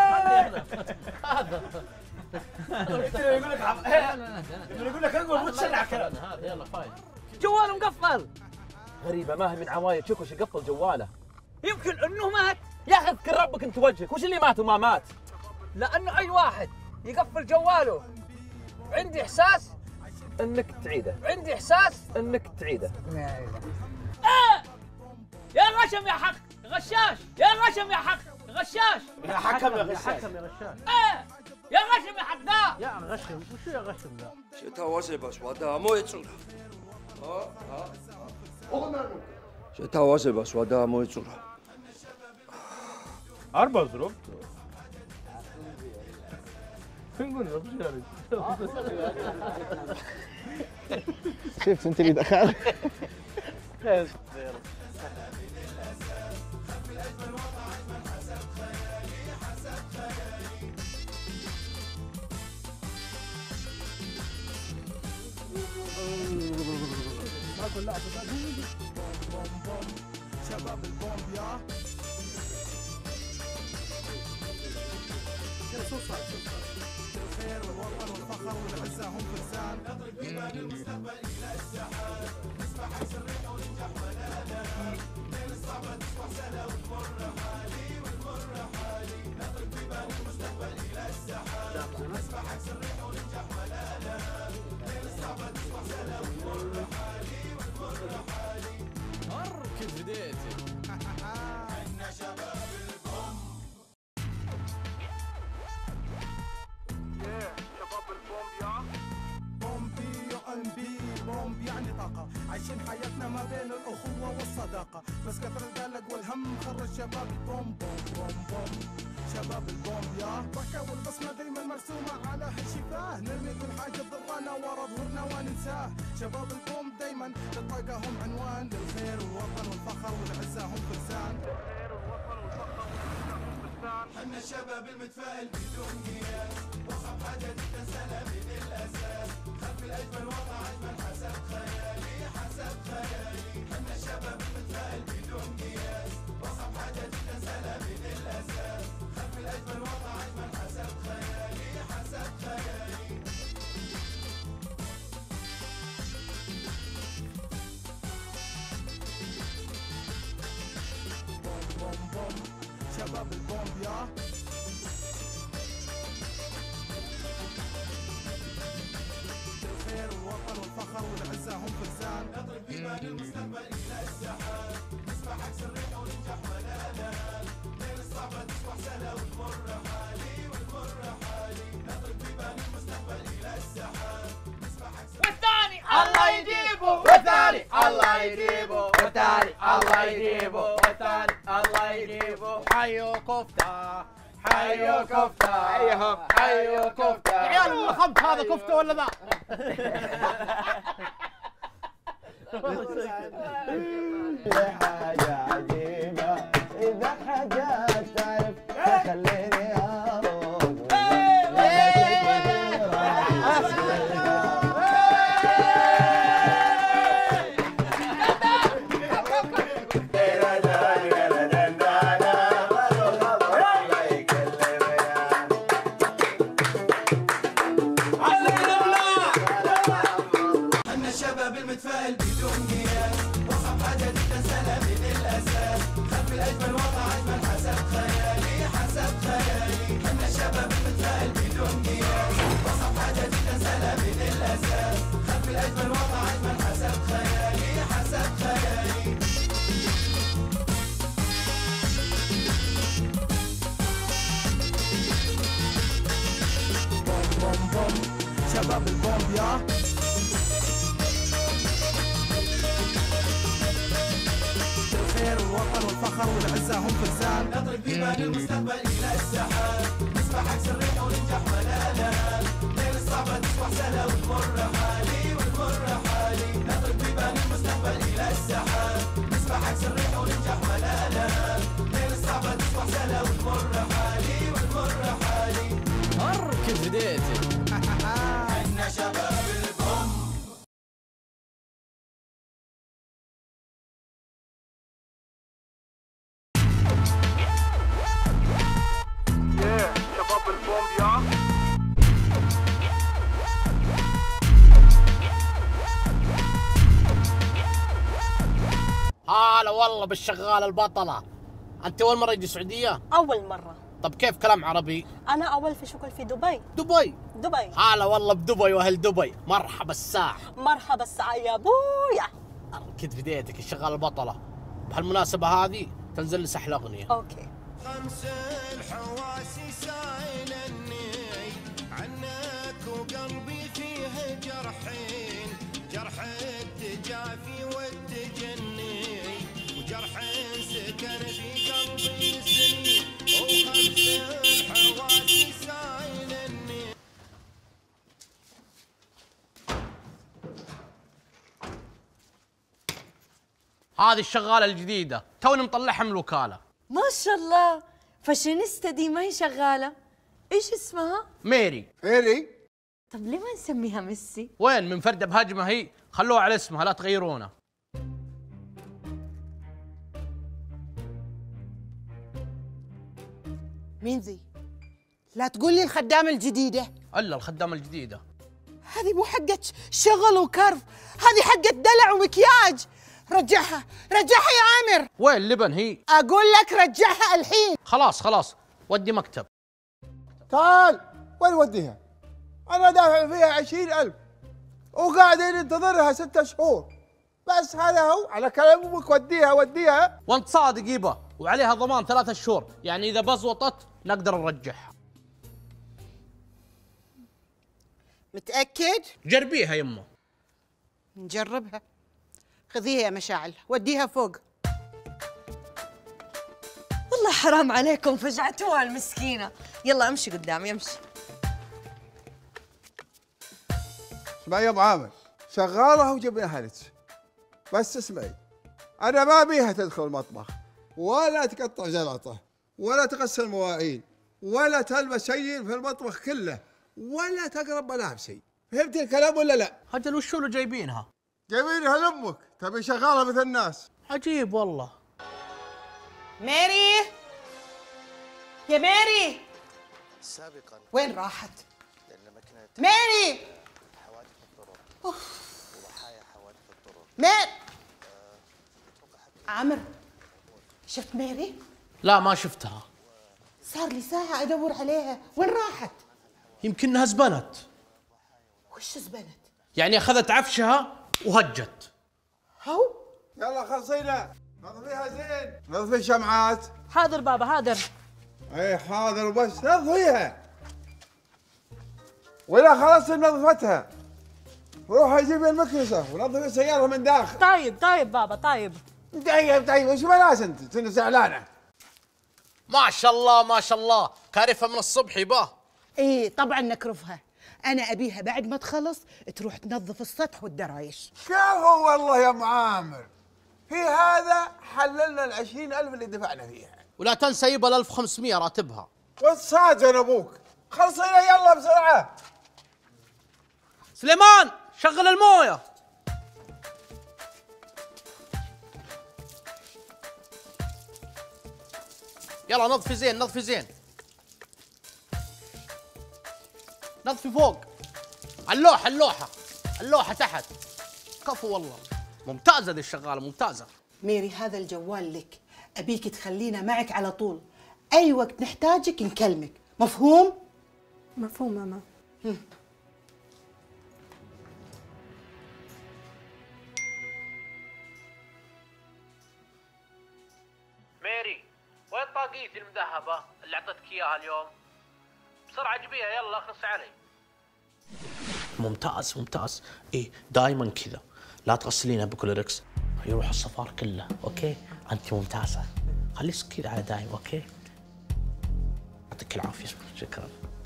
هذا يقول لك يقول لك اقوى متسرع كلام. يلا فايز. جواله مقفل. غريبة ما هي من عوايد شكوش يقفل جواله. يمكن انه مات. يا اخي اذكر ربك انت وجهك، وش اللي مات وما مات؟ لانه اي واحد يقفل جواله عندي احساس انك تعيده. عندي احساس انك تعيده. آه! يا غشم يا حق غشاش، يا غشم يا حق غشاش، يا حكم يا غشاش، يا حكم يا غشاش. آه! يا غشم يا حق ذا. يا غشم وشو يا غشم ذا؟ შეთავაზებას ვადაამოეწურა. ო, ო. შეთავაზებას ვადაამოეწურა. არ ბაზრობ? فين ربجاري؟ شفت انت اللي دخل. شباب البومبيا الخير والوطن والفخر والعزة هم فرسان نضرب ببال المستقبل إلى السحاب نسبح عكس الريح وننجح ولا لا الليل الصعبة تصبح سهلة وتمر حالي وتمر حالي نضرب ببال المستقبل إلى السحاب نسبح عكس الريح وننجح ولا لا الليل الصعبة تصبح سهلة وتمر حالي وتمر حالي اركض بديتي. احنا شباب البوم. شباب البوم يا بومبي يا قلبي بومب يعني طاقة عايشين حياتنا ما بين الأخوة والصداقة بس كثر القلق والهم خرج شباب البوم بوم بوم بوم شباب البوم يا ضحكة والبصمة دايما مرسومة على هالشفاه نرمي كل حاجة تضرنا ورا ظهورنا وننساه شباب البوم دايما للطاقة هم عنوان للخير والوطن والفخر والعزة هم فرسان احنا الشباب المتفائل بدون نيات واصعب حاجة تتسلى من الأساس خلف الأجمل وضع أجمل حسب خيالي حسب خيالي احنا الشباب المتفائل بدون نيات واصعب حاجة تتسلى من الأساس خلف الأجمل وضع أجمل حسب خيالي حسب خيالي بوم بوم بوم شباب البوم يا الخير والوطن والفخر والعزة هم فرسان نضرب ببال المستقبل إلى السحاب نسبح عكس الريح وننجح ولا لا الليل الصعبة تصبح سهلة وتمر حالي وتمر حالي نضرب ببال المستقبل إلى السحاب نسبح عكس والثاني الله يجيبه، والثاني الله يجيبه، والثاني الله يجيبه، والثاني الله يجيبه. حيو كفتة حيو كفتة حيهم حيو كفتة يا عيال الخمت هذا كفته ولا ذا؟ حاجة عجيبة إذا حاجة تعرف تخليني أروح الشباب المتفائل بدون قياس وصف حاجة جديدة سلام من الأساس خلف الأجمل وضع أجمل حسب خيالي حسب خيالي أن الشباب المتفائل بدون قياس وصف حاجة جديدة سلام من الأساس خلف الأجمل وضع أجمل حسب خيالي حسب خيالي بوم بوم بوم شباب البوم يا الخير والوطن والفخر والعزة هم فرسان نطرق بيبان المستقبل إلى السحاب نسبح عكس الريح وننجح ولا نهاب ليل الصعبة تصبح سهلة والمر حالي والمر حالي نطرق بيبان المستقبل إلى السحاب نسبح عكس الريح وننجح ولا نهاب ليل الصعبة تصبح سهلة والمر حالي والمر حالي اركض بديتي احنا شباب البوم شباب البوم يا هلا والله بالشغالة البطلة. أنت أول مرة تجي السعودية؟ أول مرة. طب كيف كلام عربي؟ أنا أول في شغل في دبي. دبي؟ دبي. هلا والله بدبي وأهل دبي، مرحبا الساعة. مرحبا الساعة يا أبويا. أركد بديتك الشغالة البطلة. بهالمناسبة هذه تنزل لي سحل أغنية. أوكي. خمس الحواس سايلني عنك وقلبي فيه جرحين جرح التجافي والتجني وجرح سكن في قلبي سنين وخمس الحواس سايلني. هذه الشغالة الجديدة توني مطلعها من الوكالة. ما شاء الله، فاشينيستا دي ما هي شغالة. إيش اسمها؟ ميري. ميري؟ طب ليه ما نسميها ميسي؟ وين من فردة بهجمة هي؟ خلوها على اسمها لا تغيرونه. مين ذي؟ لا تقول لي الخدامة الجديدة. الا الخدامة الجديدة. هذه مو حقة شغل وكرف، هذه حقة دلع ومكياج. رجعها، رجعها يا عامر. وين اللبن هي؟ أقول لك رجعها الحين. خلاص خلاص ودي مكتب. تعال، وين وديها؟ أنا دافع فيها عشرين ألف وقاعدين ننتظرها ستة شهور. بس هذا هو على كلام أمك وديها وديها. وأنت صادق يبا، وعليها ضمان ثلاثة شهور، يعني إذا بزوطت نقدر نرجعها. متأكد؟ جربيها يمه. نجربها. خذيها يا مشاعل، وديها فوق. والله حرام عليكم فجعتوها المسكينة. يلا امشي قدامي امشي. اسمعي يا ابو عامر، شغالة وجبناها لك. بس اسمعي، أنا ما بيها تدخل المطبخ ولا تقطع زلطة ولا تغسل مواعين ولا تلبس شيء في المطبخ كله ولا تقرب ملابسي. فهمتي الكلام ولا لا؟ أجل وشو اللي جايبينها؟ جايبينها لأمك، تبي شغالة مثل الناس. عجيب والله. ميري يا ميري سابقا وين راحت؟ لأن مكنة ميري حوادث الطرق وضحايا حوادث الطرق. مير عامر، شفت ميري؟ لا ما شفتها. صار لي ساعة أدور عليها، وين راحت؟ يمكنها زبنت. وش زبنت؟ يعني أخذت عفشها وهجت. هو؟ يلا خلصينا، نظفيها زين، نظفي الشمعات. حاضر بابا حاضر. اي حاضر وبس، نظفيها. وإذا خلصت نظفتها روحي جيبي المكنسة ونظفي السيارة من داخل. طيب طيب بابا طيب. طيب طيب وش بلاش انت؟ انت زعلانة. ما شاء الله ما شاء الله، كارفها من الصبح يباه. ايه طبعا نكرفها. انا ابيها بعد ما تخلص تروح تنظف السطح والدرايش. كفو والله يا ام عامر، في هذا حللنا ال عشرين ألف اللي دفعنا فيها. ولا تنسى يبا ال ألف وخمسمية راتبها. والصاجن ابوك، خلصينا يلا بسرعه. سليمان شغل المويه. يلا نظفي زين نظفي زين. نظفي فوق. اللوحة اللوحة اللوحة تحت. كفو والله. ممتازة دي الشغالة ممتازة. ميري هذا الجوال لك، ابيك تخلينا معك على طول، اي وقت نحتاجك نكلمك، مفهوم؟ مفهوم ماما. ميري وين طاقيتي المذهبة اللي اعطيتك اياها اليوم؟ بسرعة جيبيها يلا اخلص علي. ممتاز ممتاز. ايه دائما كذا، لا تغسلينها بكلوركس يروح الصفار كله. اوكي انت ممتازة، خليك كذا على دايم. اوكي يعطيك العافية شكرا.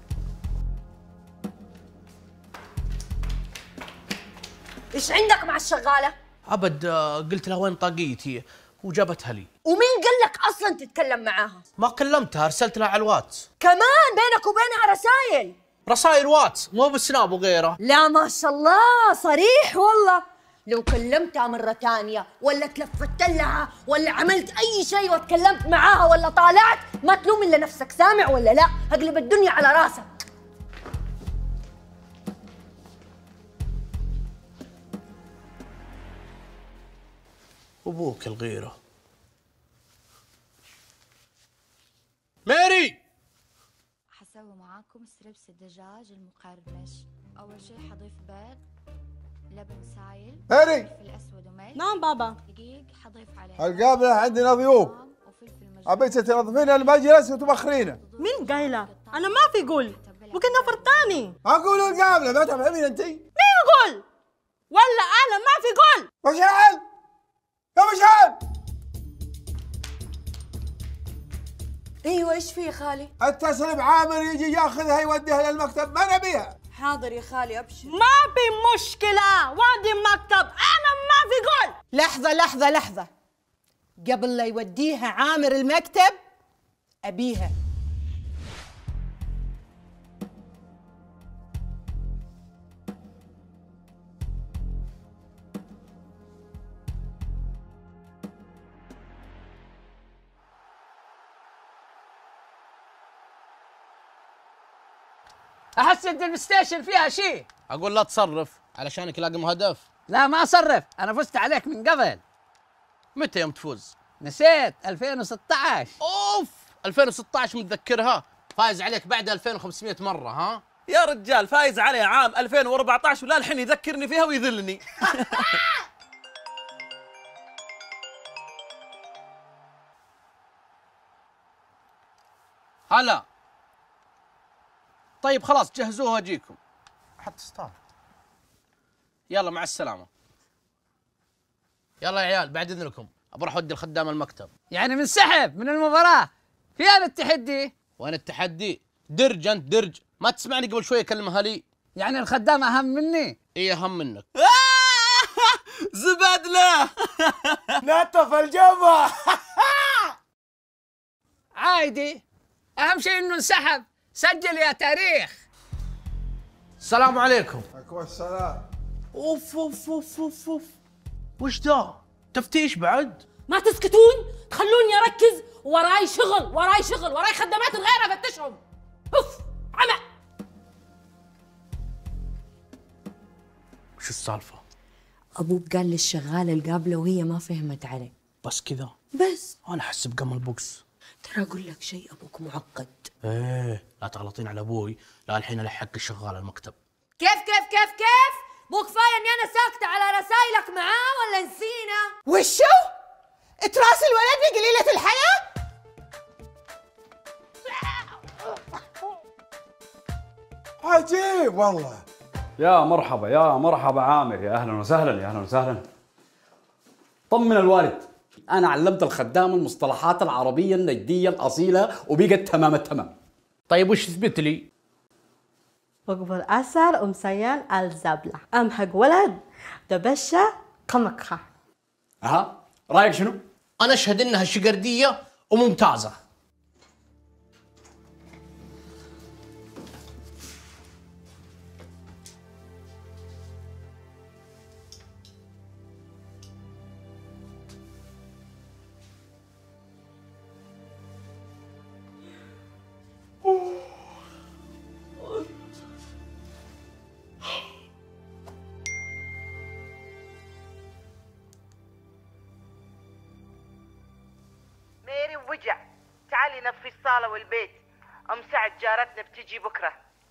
ايش عندك مع الشغالة؟ ابد آه، قلت لها وين طاقيتي وجابتها لي. ومين قال لك اصلا تتكلم معاها؟ ما كلمتها، ارسلت لها على الواتس. كمان بينك وبينها رسائل؟ رسائل واتس مو بالسناب وغيره. لا ما شاء الله صريح والله. لو كلمتها مرة ثانية ولا تلفت لها ولا عملت أي شيء وتكلمت معاها ولا طالعت، ما تلوم إلا نفسك. سامع ولا لا؟ أقلب الدنيا على راسك. أبوك الغيرة. ميري حسوي معاكم ستريبس الدجاج المقرمش. أول شيء حضيف بيض، لبن سايل، ميري. فلفل أسود وملح. نعم بابا. دقيق حضيف عليه. القابلة عندنا ضيوف، أبيك تنظفين المجلس وتبخرينه. مين قايلة؟ أنا ما في قول، ممكن نفر تاني. أقول القابلة ما تفهمين أنتِ؟ مين يقول؟ ولا أنا ما في قول؟ مشعل يا مشعل. ايوه ايش في يا خالي؟ اتصل بعامر يجي ياخذها يوديها للمكتب، ما نبيها. حاضر يا خالي ابشر. ما في مشكلة، وادي المكتب، أنا ما في قول. لحظة لحظة لحظة، قبل لا يوديها عامر المكتب أبيها. احس ان البلايستيشن فيها شيء. اقول لا تصرف علشانك لاقم هدف. لا ما اصرف، انا فزت عليك من قبل. متى يوم تفوز؟ نسيت ألفين وستة عشر. اوف ألفين وستة عشر متذكرها، فايز عليك بعد ألفين وخمسمية مرة. ها يا رجال فايز عليه عام ألفين وأربعة عشر ولا الحين يذكرني فيها ويذلني. هلا طيب خلاص جهزوها اجيكم. حط ستار. يلا مع السلامة. يلا يا عيال بعد اذنكم بروح اودي الخدام المكتب. يعني منسحب من المباراة؟ فين التحدي؟ وين التحدي؟ درج انت درج، ما تسمعني قبل شوي اكلمها لي. يعني الخدام اهم مني؟ ايه اهم منك. زبدله. نتف الجمع. عادي، اهم شيء انه انسحب. سجل يا تاريخ. السلام عليكم. عليكم السلام. اوف اوف اوف اوف اوف وش ذا؟ تفتيش بعد؟ ما تسكتون؟ تخلوني اركز، وراي شغل وراي شغل وراي خدامات الغير افتشهم. اوف عمى. وش السالفة؟ ابوك قال للشغالة القابلة وهي ما فهمت عليه. بس كذا؟ بس انا احس بقم البوكس. ترى اقول لك شيء، ابوك معقد. ايه لا تغلطين على ابوي، لا الحين الحق الشغال المكتب. كيف كيف كيف كيف؟ مو كفايه اني انا ساكته على رسايلك معاه ولا نسينا؟ وشو؟ تراسل ولدي قليلة الحياة؟ عجيب والله. يا مرحبا يا مرحبا عامر، يا اهلا وسهلا يا اهلا وسهلا. طمن الوالد. انا علمت الخدام المصطلحات العربيه النجديه الاصيله وبقت تمام التمام. طيب وش تثبت لي؟ وقبل أسر أمسيان الزبلة أم حق ولد دبشة قمقها. اها رايك شنو؟ انا اشهد انها شقرديه وممتازه. ميري وجع، تعالي نظفي الصالة والبيت. أم سعد جارتنا بتجي بكرة.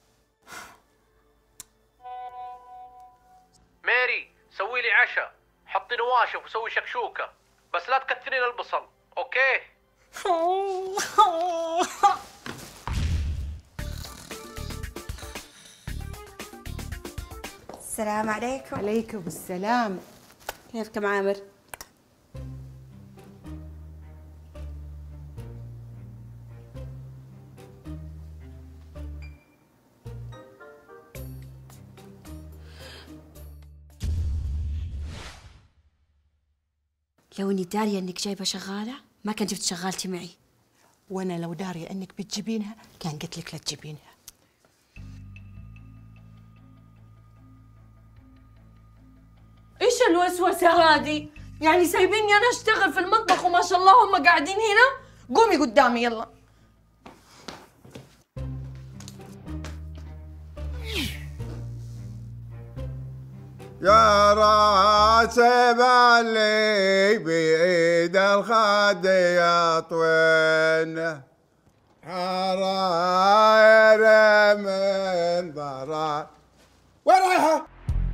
ميري سوي لي عشاء، حطي نواشف وسوي شكشوكه، بس لا تكثرين البصل، اوكي؟ السلام عليكم. عليكم السلام. كيفكم عامر؟ لو اني داريه انك جايبه شغاله ما كان جبت شغالتي معي. وانا لو داريه انك بتجيبينها كان قلت لك لا تجيبينها. ايش الوسوسة هذه؟ يعني سايبيني انا اشتغل في المطبخ وما شاء الله هم قاعدين هنا؟ قومي قدامي يلا. يا راسب اللي بيد الخد يطوين حراير من ضرا. وين رايحة؟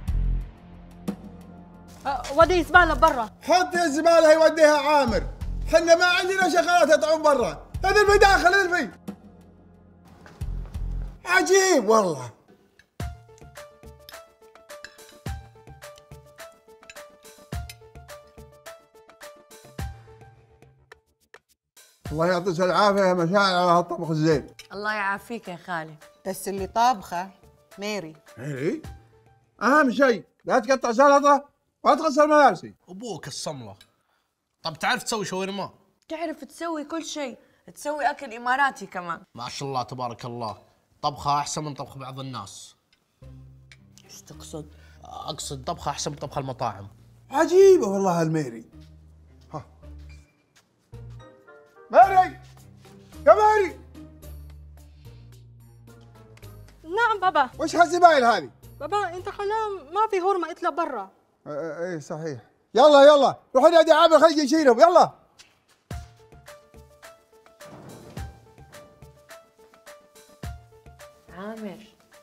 أه ودي زبالة برا. حط الزبالة يوديها عامر، حنا ما عندنا شغالات يطلعون برا، هذا الفي داخل الفي. عجيب والله. الله يعطيك العافية يا مشاعر على هالطبخ الزين. الله يعافيك يا خالي. بس اللي طابخه ميري. ميري؟ أهم شيء لا تقطع سلطة ولا تغسل ملابسي. ابوك الصمله. طب تعرف تسوي شاورما؟ تعرف تسوي كل شيء، تسوي اكل اماراتي كمان. ما شاء الله تبارك الله، طبخها احسن من طبخ بعض الناس. ايش تقصد؟ اقصد طبخها احسن من طبخ المطاعم. عجيبة والله هالميري. ها ميري يا ميري. نعم بابا. وش هالزبايل هذه؟ بابا انت خلام ما في هرمة اطلع برا. ايه صحيح. يلا يلا روح نادي عامر خليه يشيلهم يلا. عامر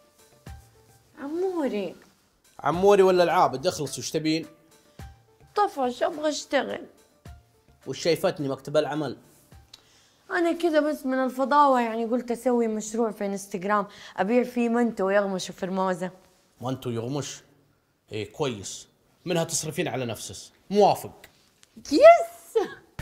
عموري. عموري ولا العابد اخلص وش تبين؟ طفش ابغى اشتغل. وش شايفتني مكتب العمل؟ انا كذا بس من الفضاوه، يعني قلت اسوي مشروع في انستغرام ابيع فيه منتو ويغمش وفرموزه. منتو يغمش؟ ايه كويس، منها تصرفين على نفسك. موافق. يس.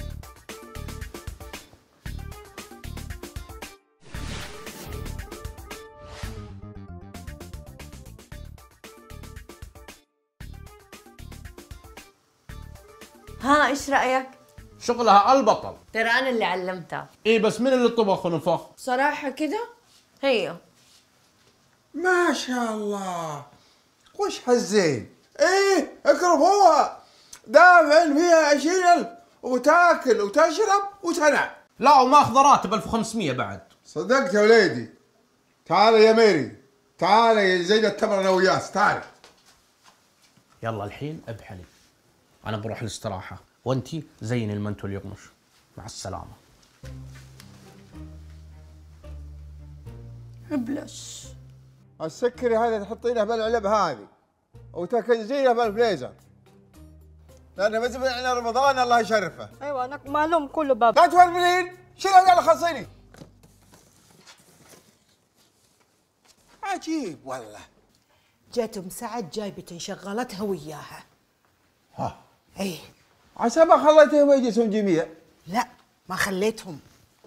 ها ايش رايك؟ شغلها البطل. ترى انا اللي علمتها. ايه بس من اللي طبخ ونفخ؟ صراحه كده هي. ما شاء الله وش هالزين. ايه اكرفوها، دافن فيها عشرين ألف وتاكل وتشرب وتنام. لا وماخذ راتب ألف وخمسمية بعد. صدقت يا وليدي. تعال يا ميري، تعال يا زين التمر انا وياس، تعال. يلا الحين ابحلي، انا بروح الاستراحه وانتي زين المنتو اللي يغمش. مع السلامه. ابلش. السكري هذا تحطينه بالعلب هذه وتكنزينه بالفليزر، لانه مثل على رمضان الله يشرفه. ايوه انا معلوم كله باب. لا توربلين، شيل هذا اللي خاصيني. عجيب والله. جات ام سعد جايبه شغلتها وياها. ها ايه عسى ما خليتهم يجلسون جميع. لا ما خليتهم.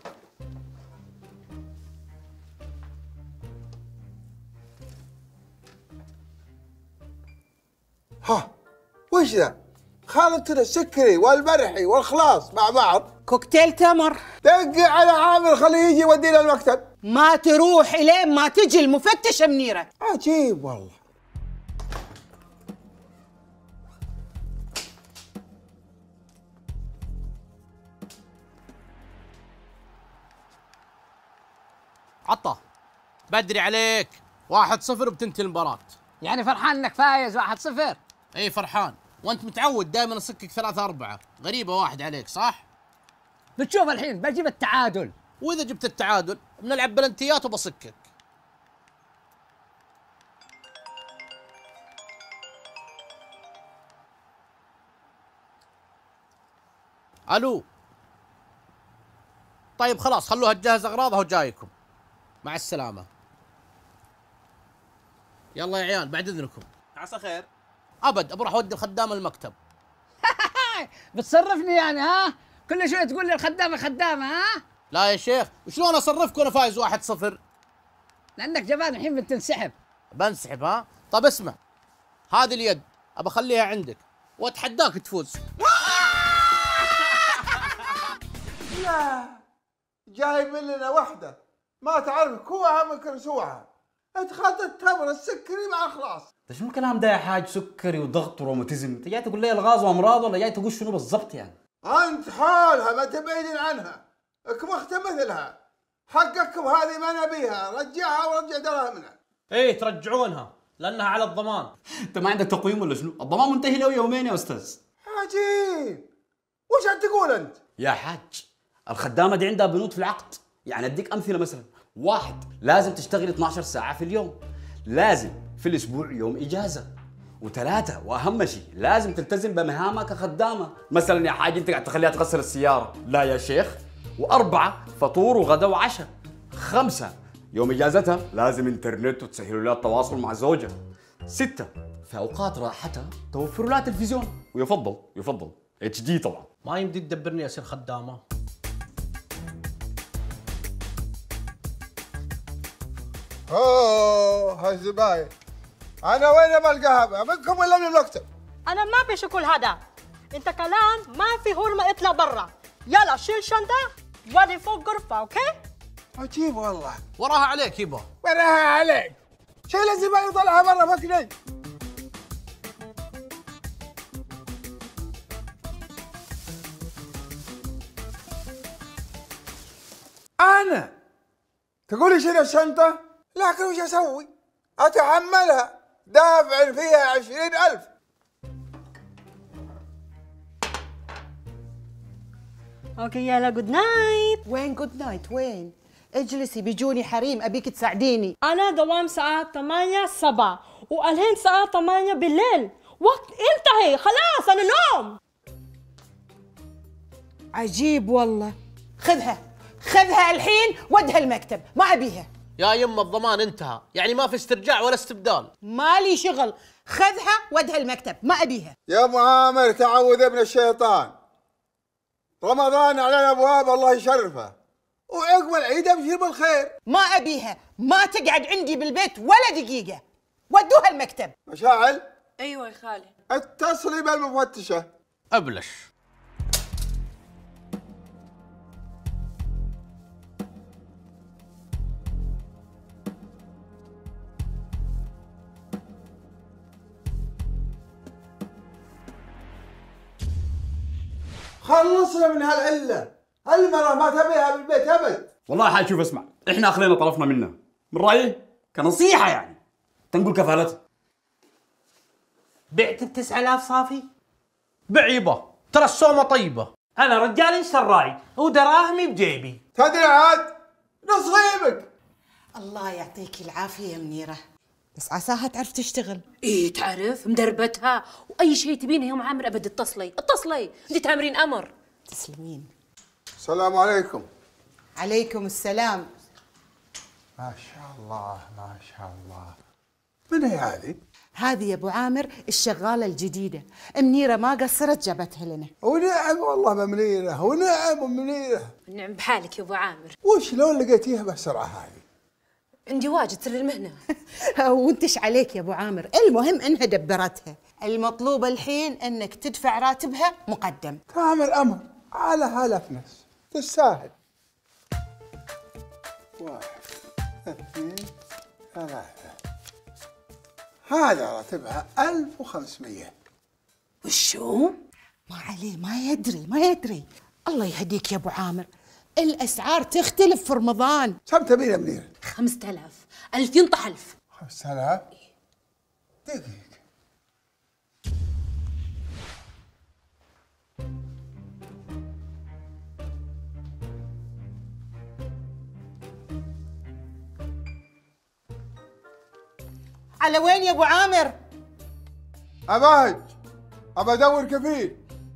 ها وش ذا؟ خالطنا السكري والمرحي والخلاص مع بعض. كوكتيل تمر. دق على عامر خليه يجي يودينا المكتب. ما تروح الين ما تجي المفتشة منيرة. عجيب والله. عطا بدري عليك. واحد صفر بتنتهي المباراة. يعني فرحان انك فايز واحد صفر؟ اي فرحان، وانت متعود دائما اصكك ثلاثة أربعة، غريبة واحد عليك صح؟ بتشوف الحين بجيب التعادل. وإذا جبت التعادل بنلعب بلنتيات وبصكك. الو. طيب خلاص خلوها تجهز اغراضها وجايكم. مع السلامة. يلا يا عيال بعد اذنكم. عسى خير. ابد بروح اودي الخدام المكتب. بتصرفني يعني ها؟ كل شوي تقول لي الخدامة خدامة ها؟ لا يا شيخ، وشلون اصرفك وانا فايز واحد صفر؟ لانك جبان الحين بتنسحب. بنسحب ها؟ طب اسمع، هذه اليد ابى اخليها عندك واتحداك تفوز. لا جايب لنا وحده ما تعرف كوعها من كرسوعها. اتخذ التمر السكري مع الخلاص. ده شنو الكلام ده يا حاج؟ سكري وضغط وروماتيزم، انت جاي تقول لي الغاز وامراض ولا جاي تقول شنو بالضبط يعني؟ انت حالها ما تبعدين عنها، اكمخت مثلها. حقكم هذه ما نبيها، رجعها ورجع دراهمنا. ايه ترجعونها لانها على الضمان. انت ما عندك تقويم ولا شنو؟ الضمان منتهي له يومين يا استاذ. عجيب. وش عاد تقول انت؟ يا حاج الخدامه دي عندها بنود في العقد، يعني اديك امثله مثلا، واحد لازم تشتغل اثناشر ساعه في اليوم، لازم في الاسبوع يوم اجازه، وثلاثه واهم شيء لازم تلتزم بمهامك كخدامه، مثلا يا حاج انت قاعد تخليها تغسل السياره، لا يا شيخ، واربعه فطور وغدا وعشاء، خمسه يوم اجازتها لازم انترنت وتسهلوا لها التواصل مع زوجها، سته في اوقات راحتها توفروا لها تلفزيون، ويفضل يفضل اتش دي طبعا. ما يمدي تدبرني اصير خدامه. اوه هالزباين، انا وين بلقاها؟ منكم ولا من المكتب؟ انا ما في شكل هذا، انت كلام ما في حرمه، اطلع برا. يلا شيل شنطه ودي فوق غرفه. اوكي؟ عجيب والله. وراها عليك يبا. وراها عليك. شيل الزباين وطلعها برا فكني. انا تقولي شيل الشنطه؟ لكن وش اسوي؟ اتحملها، دافع فيها عشرين ألف. اوكي يلا جود نايت. وين جود نايت وين؟ اجلسي بيجوني حريم ابيك تساعديني. انا دوام ساعات ثمانية الصباح والحين ساعات ثمانية بالليل، وقت انتهي خلاص انا نوم. عجيب والله. خذها خذها الحين ودها المكتب، ما ابيها. يا يما الضمان انتهى، يعني ما في استرجاع ولا استبدال. مالي شغل، خذها ودها المكتب، ما ابيها. يا ابو عامر تعوذ من الشيطان. رمضان على الابواب الله يشرفه، وعقب العيد ابشر بالخير. ما ابيها، ما تقعد عندي بالبيت ولا دقيقه، ودوها المكتب. مشاعل؟ ايوه يا خالي. اتصلي بالمفتشه. ابلش. خلصنا من هالعله، المرأة ما تبيها بالبيت ابد. والله يا حاج شوف اسمع، احنا اخلينا طرفنا منها، من رايي كنصيحه يعني تنقول كفالتها. بعت التسعة آلاف صافي؟ بع يبا، ترى السومه طيبه. انا رجال سراي ودراهمي بجيبي. تدري عاد نصيبك. الله يعطيك العافيه يا منيره، بس عساها تعرف تشتغل. ايه تعرف مدربتها، واي شيء تبينه يوم عامر ابد اتصلي اتصلي، انت تامرين امر. تسلمين. السلام عليكم. عليكم السلام. ما شاء الله ما شاء الله. من هي هذه؟ هذه يا ابو عامر الشغاله الجديده، منيره ما قصرت جابتها لنا. ونعم والله بمنيره، ونعم منيره. نعم بحالك يا ابو عامر. وشلون لقيتيها بهالسرعه هذه؟ عندي واجد سر المهنه. وانتش عليك يا ابو عامر، المهم انها دبرتها، المطلوب الحين انك تدفع راتبها مقدم. تامر امر على هالافنس، تستاهل. واحد اثنين ثلاثة، هذا راتبها ألف وخمسمية. وشو؟ ما عليه، ما يدري ما يدري. الله يهديك يا ابو عامر، الاسعار تختلف في رمضان. كم تبين يا منير؟ خمسة آلاف. ألف ينطح ألف. خمسة آلاف؟ دقيقة. على وين يا ابو عامر؟ اباج، ابى ادور كفيل.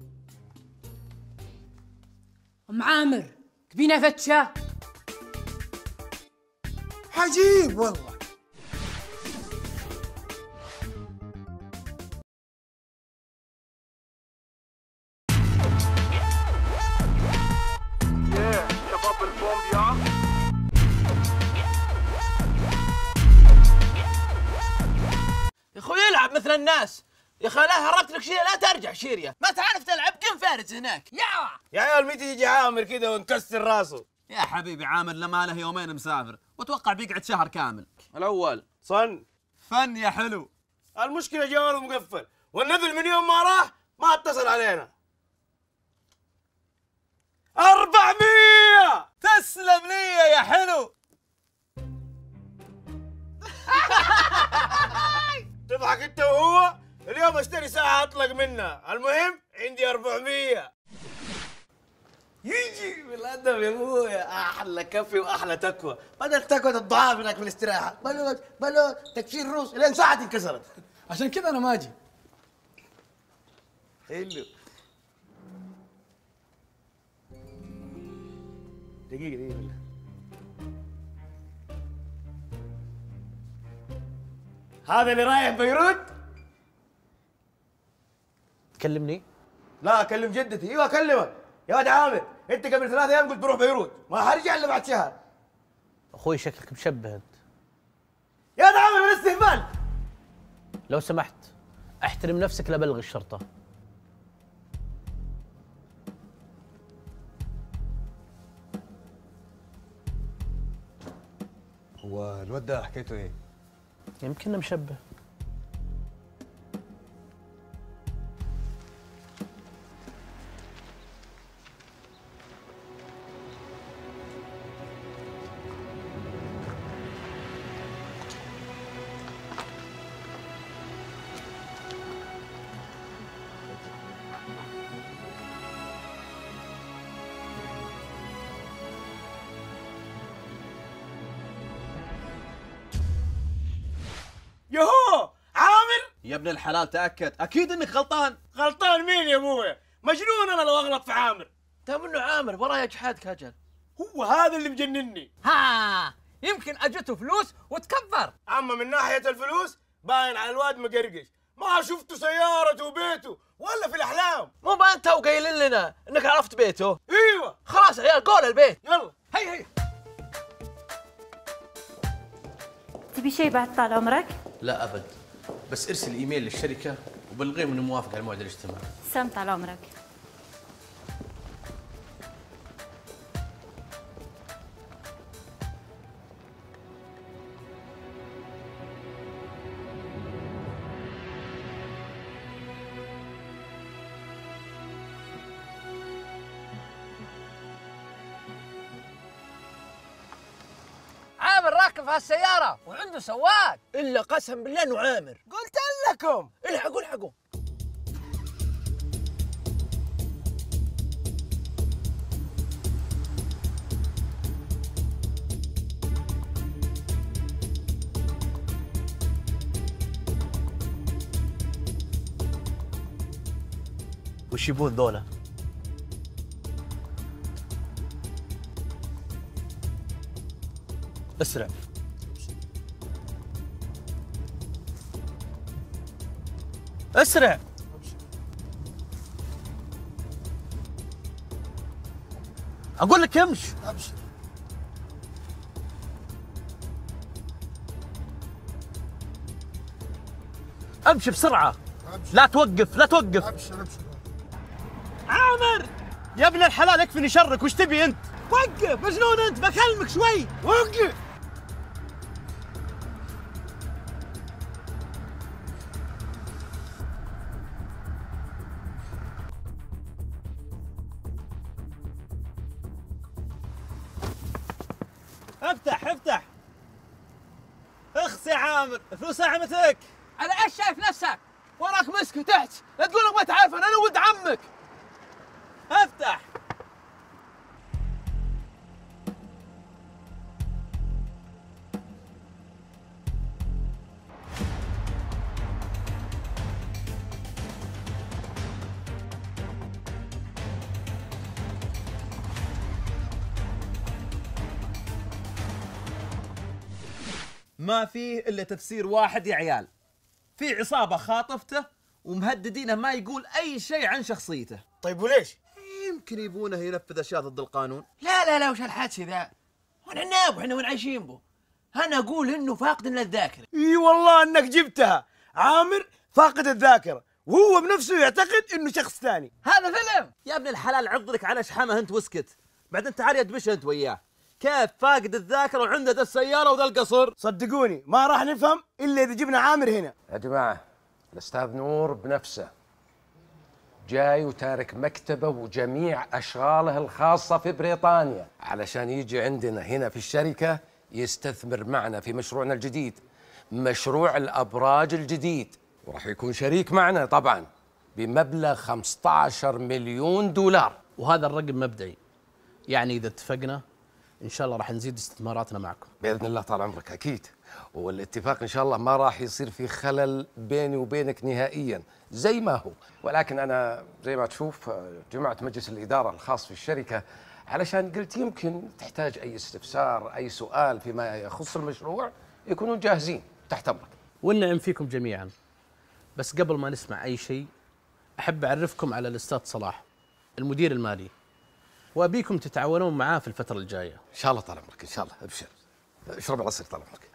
ام عامر تبينا فتشه؟ عجيب والله. يا شباب البومب يا يا اخوي العب مثل الناس. يا اخي لا هربت لك شيء لا ترجع شيريا، ما تعرف تلعب قم فارس هناك. يا يا عيال متى يجي عامر كذا ونكسر راسه؟ يا حبيبي عامر لما له يومين مسافر، واتوقع بيقعد شهر كامل. الاول صن فن يا حلو. المشكله جواله مقفل، والنذل من يوم ما راح ما اتصل علينا. أربعمية. تسلم لي يا حلو. تضحك انت وهو؟ اليوم اشتري ساعة اطلق منها، المهم عندي أربعمية. يجي بالادب يا ابويا، احلى كفي واحلى تكوى، بدل تكوى الضعاف هناك في الاستراحة، بلوت بلوت تكسير روس لين ساعتي انكسرت. عشان كذا انا ما اجي. حلو. دقيقة دقيقة بالله. هذا اللي رايح بيروت؟ تكلمني؟ لا اكلم جدتي. ايوه اكلمك يا واد عامر، انت قبل ثلاث ايام قلت بروح بيروت، ما حرجع الا بعد شهر. اخوي شكلك مشبه انت. يا واد عامر من استهبال. لو سمحت احترم نفسك لا بلغ الشرطة. هو الواد ده حكايته ايه؟ يمكننا مشبه. يهو عامر يا ابن الحلال تأكد، أكيد إنك غلطان. غلطان مين يا ابويا؟ مجنون انا لو اغلط في عامر. تم انه عامر ورايا جحادك اجل. هو هذا اللي مجنني. ها يمكن اجته فلوس وتكبر. اما من ناحية الفلوس باين على الواد مقرقش، ما شفته سيارته وبيته ولا في الاحلام. مو ما انت وقايلين لنا انك عرفت بيته؟ ايوه خلاص يا عيال قول البيت. يلا هي هي. تبي شيء بعد طال عمرك؟ لا ابد، بس ارسل ايميل للشركة وبلغيهم انه موافق على موعد الاجتماع. سلام طال عمرك. عامر راكب في هالسيارة وعنده سواق، إلا قسم بالله إنه عامر. قلت لكم الحقوا الحقوا. وش يبون ذولا؟ اسرع. اسرع. اقول لك امشي. ابشر. امشي بسرعة. لا توقف لا توقف. ابشر ابشر. عامر يا ابن الحلال يكفيني شرك، وش تبي انت؟ وقف مجنون انت، بكلمك شوي. وقف. افتح افتح. اخس يا عامر، فلوس عمتك. على ايش شايف نفسك؟ وراك مسك تحت، لا تقول لك ما تعرفني، انا ولد عمك. افتح. ما فيه الا تفسير واحد يا عيال. في عصابه خاطفته ومهددينه ما يقول اي شيء عن شخصيته. طيب وليش؟ يمكن يبونه ينفذ اشياء ضد القانون. لا لا لا، وش الحدث ذا؟ وانا ناب واحنا وين عايشين به؟ انا اقول انه فاقد للذاكره. اي والله انك جبتها. عامر فاقد الذاكره، وهو بنفسه يعتقد انه شخص ثاني. هذا فيلم يا ابن الحلال، عض لك على شحمه انت واسكت. بعدين تعال يدبش انت وياه. كيف فاقد الذاكره وعنده ذا السياره وذا القصر؟ صدقوني ما راح نفهم الا اذا جبنا عامر هنا. يا جماعة الأستاذ نور بنفسه جاي وتارك مكتبه وجميع أشغاله الخاصة في بريطانيا علشان يجي عندنا هنا في الشركة يستثمر معنا في مشروعنا الجديد، مشروع الأبراج الجديد، وراح يكون شريك معنا طبعا بمبلغ خمسة عشر مليون دولار. وهذا الرقم مبدئي، يعني إذا اتفقنا إن شاء الله راح نزيد استثماراتنا معكم بإذن الله طال عمرك. أكيد، والاتفاق إن شاء الله ما راح يصير في خلل بيني وبينك نهائيا زي ما هو. ولكن أنا زي ما تشوف جمعت مجلس الإدارة الخاص في الشركة علشان قلت يمكن تحتاج أي استفسار أي سؤال فيما يخص المشروع يكونون جاهزين تحت أمرك. والنعم فيكم جميعا. بس قبل ما نسمع أي شيء أحب أعرفكم على الأستاذ صلاح المدير المالي، وأبيكم تتعاونون معاه في الفترة الجاية. إن شاء الله طال عمرك، إن شاء الله. أبشر، اشرب العصير طال عمرك.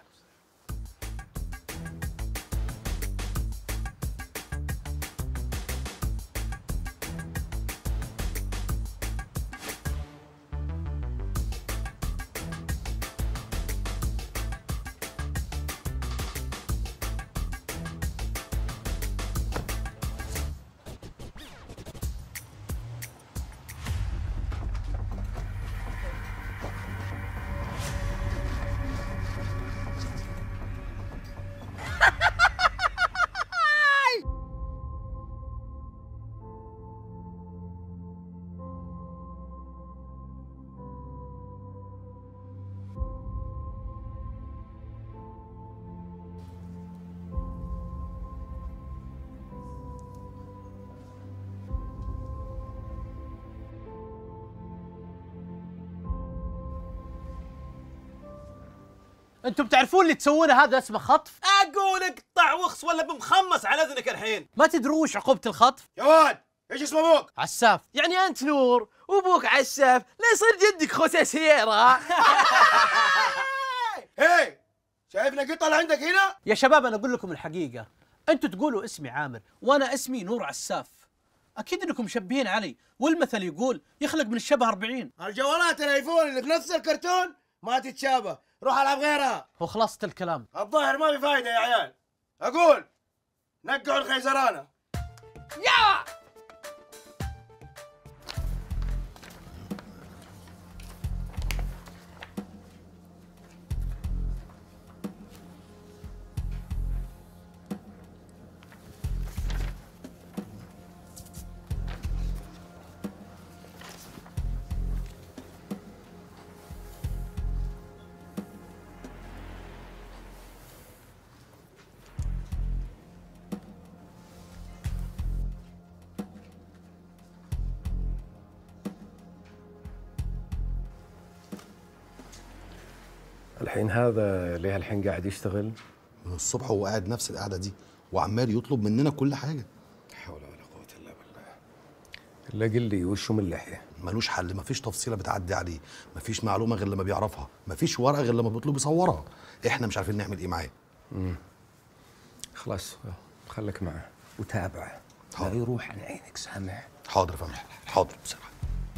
انتم بتعرفون اللي تسوونه هذا اسمه خطف؟ اقول اقطع وخص ولا بمخمس على اذنك الحين. ما تدروش عقوبة الخطف؟ يا ولد ايش اسم ابوك؟ عساف. يعني انت نور وابوك عساف، لا يصير جدك خوسه سياره. هي شايفنا قطة عندك هنا؟ يا شباب انا اقول لكم الحقيقة، انتم تقولوا اسمي عامر وانا اسمي نور عساف، اكيد انكم مشبهين علي، والمثل يقول يخلق من الشبه أربعين. الجوالات الايفون اللي في نفس الكرتون ما تتشابه، روح العب غيرها. وخلصت الكلام. الظاهر ما في فايدة يا عيال. اقول نقعوا الخيزرانة. يا الحين هذا ليه الحين قاعد يشتغل؟ من الصبح هو قاعد نفس القعده دي وعمال يطلب مننا كل حاجه. حول ولا قوه الا بالله. الا قل لي وشه من اللحيه؟ ملوش حل، مفيش تفصيله بتعدي عليه، مفيش معلومه غير لما بيعرفها، مفيش ورقه غير لما بيطلب يصورها. احنا مش عارفين نعمل ايه معاه. امم خلاص خليك معه وتابعه، لا يروح عن عينك، سامع؟ حاضر يا فندم، حاضر بسرعه.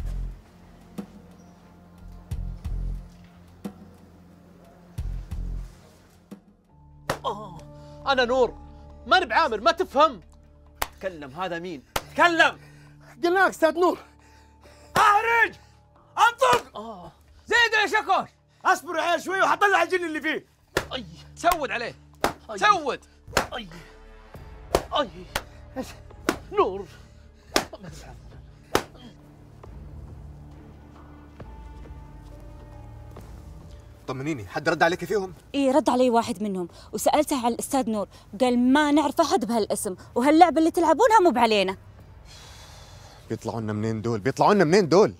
آه أنا نور، ماني بعامر، ما تفهم. تكلم، هذا مين؟ تكلم. قلنا لك استاذ نور. اخرج انطق. اه زيد يا شكوش. اصبر يا عيال شوي وحطلع الجن اللي فيه. اي سود عليه، سود. اي اي نور. طمنيني، حد رد عليك فيهم؟ ايه رد علي واحد منهم وسألته على الأستاذ نور، قال ما نعرف أحد بهالاسم وهاللعبة اللي تلعبونها مو بعلينا. بيطلعوا لنا منين دول؟ بيطلعوا لنا منين دول؟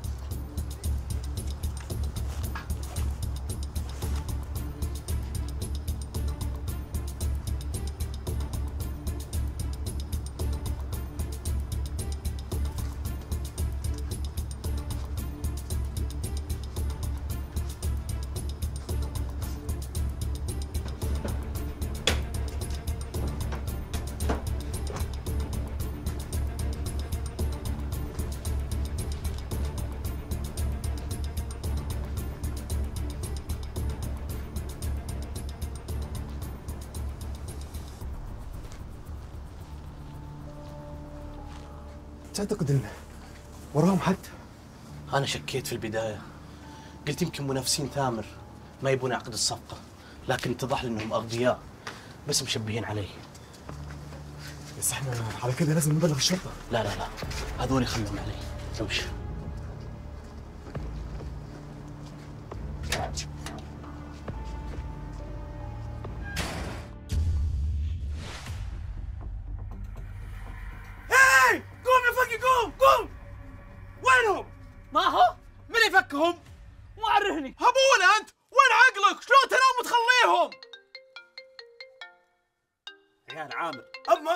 تعتقد ان وراهم حد؟ انا شكيت في البدايه، قلت يمكن منافسين تامر ما يبون عقد الصفقه، لكن اتضح لي انهم اغبياء بس مشبهين علي. بس احنا على كده لازم نبلغ الشرطه. لا لا لا، هذول خلهم علي، امشي. ما هو؟ من يفكهم؟ وعرهني. هبول انت، وين عقلك؟ شلون تنام وتخليهم؟ عيال عامر، اما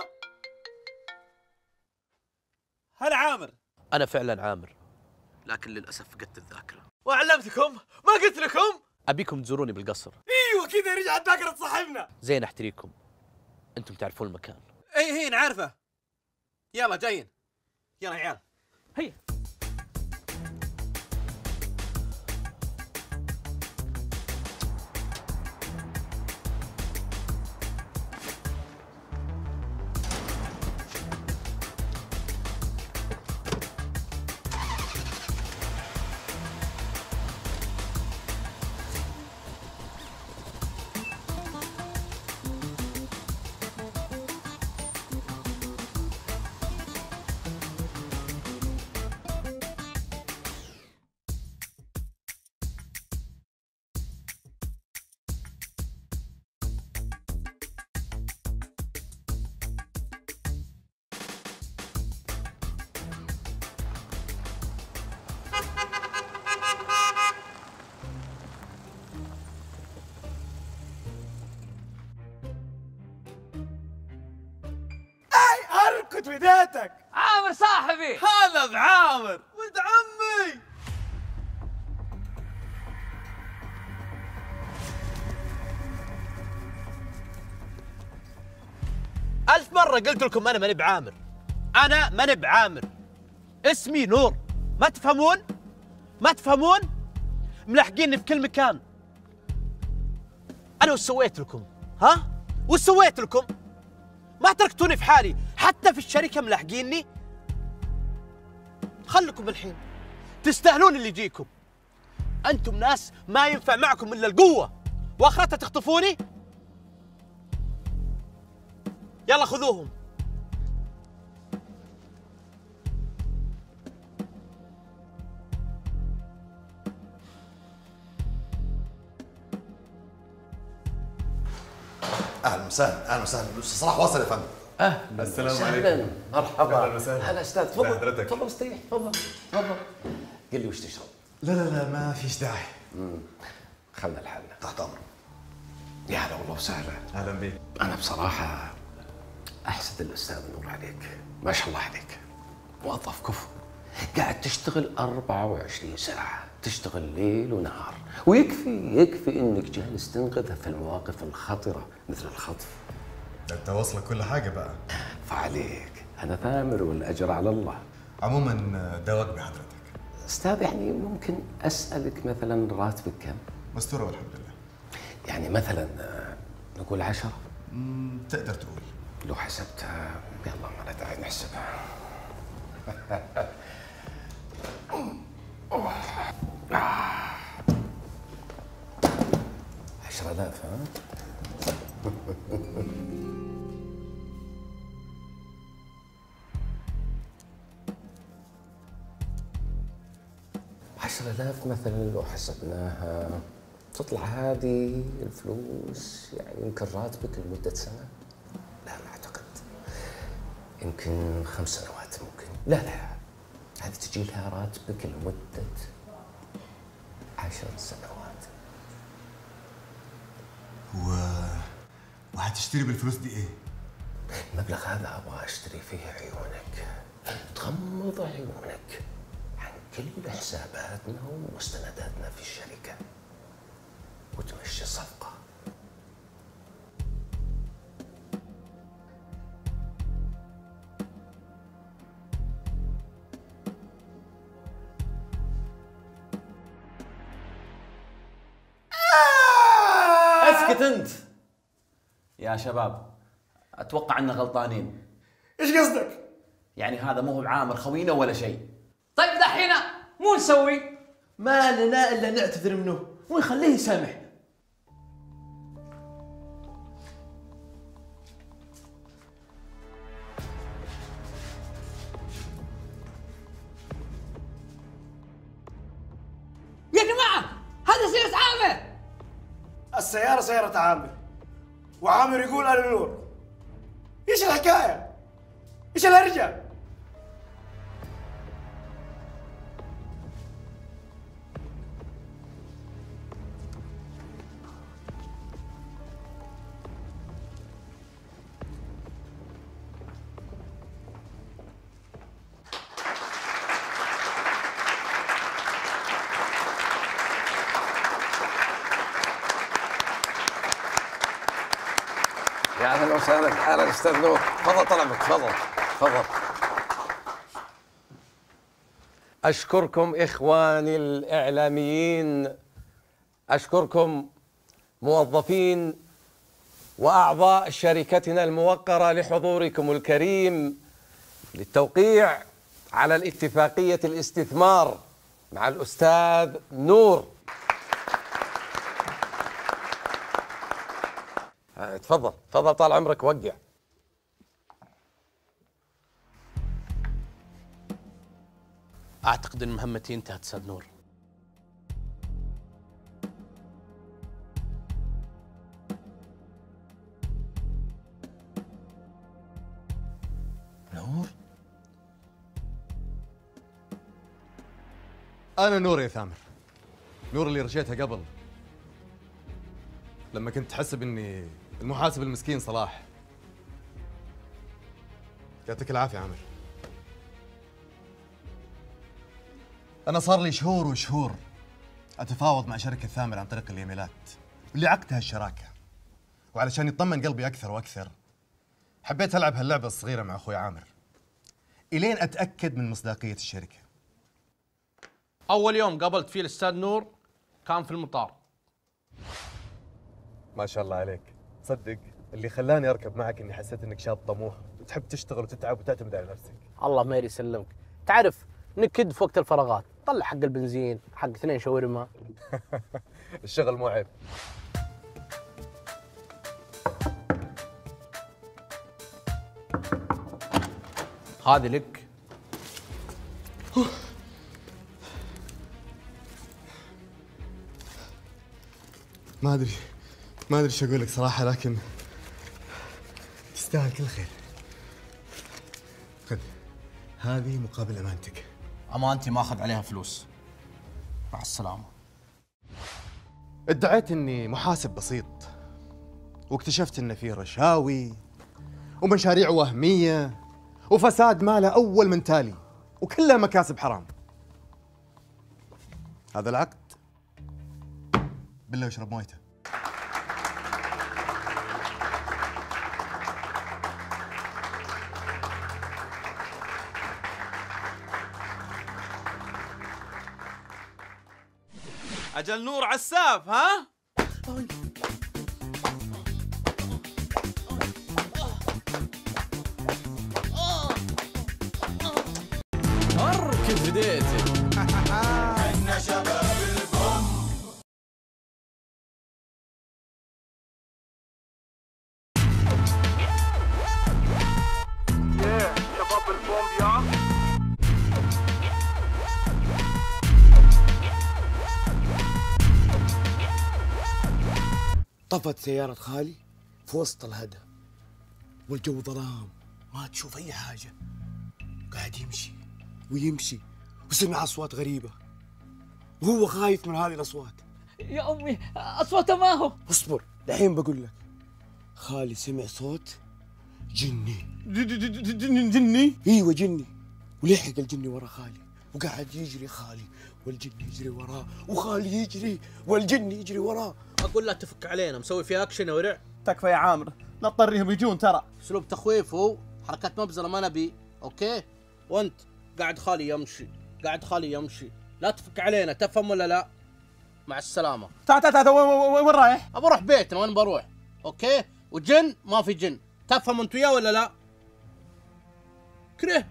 هلا عامر. انا فعلا عامر، لكن للاسف فقدت الذاكره. وعلمتكم؟ ما قلت لكم؟ ابيكم تزوروني بالقصر. ايوه كذا رجعت ذاكره صاحبنا. زين احتريكم، انتم تعرفون المكان. اي هي نعرفه. يلا جايين. يلا يا عيال. هيا. اركض بدايتك. عامر صاحبي. هلا بعامر ولد عمي. ألف مرة قلت لكم أنا ماني بعامر. أنا ماني بعامر. اسمي نور. ما تفهمون؟ ما تفهمون؟ ملحقيني في كل مكان. أنا وش سويت لكم؟ ها؟ وش سويت لكم؟ ما تركتوني في حالي، حتى في الشركة ملاحقيني. خلكم الحين تستاهلون اللي يجيكم. أنتم ناس ما ينفع معكم إلا القوة، وآخرتها تخطفوني. يلا خذوهم. اهلا وسهلا، اهلا وسهلا. الاستاذ صلاح وصل يا فندم. اهلا السلام عليكم. مرحبا. أهلا وسهلا. هلا استاذ، تفضل حضرتك. تفضل استريح، تفضل تفضل. قل لي وش تشرب؟ لا لا لا ما فيش داعي. امم خلنا لحالنا. تحت امرك. يا هلا والله وسهلا. اهلا بيك. انا بصراحه احسد الاستاذ نور عليك، ما شاء الله عليك، موظف كفو، قاعد تشتغل أربعة وعشرين ساعة، تشتغل ليل ونهار، ويكفي يكفي انك جالس تنقذه في المواقف الخطرة مثل الخطف. انت واصلك كل حاجه بقى. فعليك، انا ثامر والاجر على الله. عموما ده واجبي حضرتك. استاذ يعني ممكن اسالك مثلا راتبك كم؟ مستوره والحمد لله. يعني مثلا نقول عشرة؟ امم تقدر تقول. لو حسبتها يلا ما لا داعي نحسبها. عشرة آلاف ها؟ عشرة آلاف مثلا لو حسبناها تطلع هذه الفلوس يعني يمكن راتبك لمدة سنة؟ لا ما أعتقد، يمكن خمس سنوات ممكن. لا لا هذه تجي لها راتبك لمدة عشر سنوات. و وهتشتري بالفلوس دي ايه؟ المبلغ هذا ابغى اشتري فيه عيونك، تغمض عيونك عن كل حساباتنا ومستنداتنا في الشركة وتمشي الصفقة. اسكت انت يا شباب، اتوقع ان غلطانين. ايش قصدك؟ يعني هذا مو هو بعامر خوينا ولا شيء. طيب دحين مو نسوي؟ ما لنا الا نعتذر منه ونخليه يسامحنا. يا جماعة هذا سيارة عامر. السيارة سيارة عامر وعامر يقول أنا نور. إيش الحكاية؟ إيش الهرجة؟ يا اهلا وسهلا، تعال استاذ نور، تفضل طال عمرك، تفضل تفضل. اشكركم اخواني الاعلاميين، اشكركم موظفين واعضاء شركتنا الموقره لحضوركم الكريم للتوقيع على الاتفاقيه الاستثمار مع الاستاذ نور. تفضل تفضل طال عمرك، وقع. اعتقد ان مهمتي انتهت استاذ نور. نور؟ انا نور يا ثامر، نور اللي رشيتها قبل لما كنت تحسب اني المحاسب المسكين صلاح. يعطيك العافية عامر. أنا صار لي شهور وشهور أتفاوض مع شركة ثامر عن طريق الإيميلات، واللي عقدها الشراكة، وعلشان يطمن قلبي أكثر وأكثر حبيت ألعب هاللعبة الصغيرة مع أخوي عامر إلين أتأكد من مصداقية الشركة. اول يوم قابلت فيه الاستاذ نور كان في المطار. ما شاء الله عليك، صدق اللي خلاني أركب معك إني حسيت إنك شاب طموح وتحب تشتغل وتتعب وتعتمد على نفسك. الله ما يسلمك، تعرف نكد في وقت الفراغات، طلع حق البنزين، حق اثنين شاورما. الشغل مو عيب. هذه لك. ما أدري ما أدري ايش أقول لك صراحة، لكن تستاهل كل خير. خذ هذه مقابل أمانتك. امانتي ما اخذ عليها فلوس. مع السلامة. ادعيت إني محاسب بسيط واكتشفت إن في رشاوي ومشاريع وهمية وفساد ماله أول من تالي وكلها مكاسب حرام. هذا العقد بالله يشرب مويته. أجل نور عساف ها؟ اركض بديتي. احنا شباب البوم. يا شباب البوم يا طفت سيارة خالي في وسط الهدى والجو ظلام، ما تشوف أي حاجة. قاعد يمشي ويمشي وسمع أصوات غريبة وهو خايف من هذه الأصوات. يا أمي أصوته ما هو. اصبر الحين بقول لك. خالي سمع صوت جني. جني جني؟ ايوه جني. ولحق الجني ورا خالي وقاعد يجري خالي والجن يجري وراه وخالي يجري والجن يجري وراه. اقول لا تفك علينا، مسوي فيها اكشن يا ورع. تكفى يا عامر، لا تطريهم يجون ترى. اسلوب تخويف هو، حركات مبزره ما نبي، اوكي؟ وانت قاعد خالي يمشي، قاعد خالي يمشي، لا تفك علينا، تفهم ولا لا؟ مع السلامة. تعال تعال تعال وين رايح؟ ابى اروح بيتنا، وين بروح؟ اوكي؟ وجن ما في جن، تفهم انت وياه ولا لا؟ كره.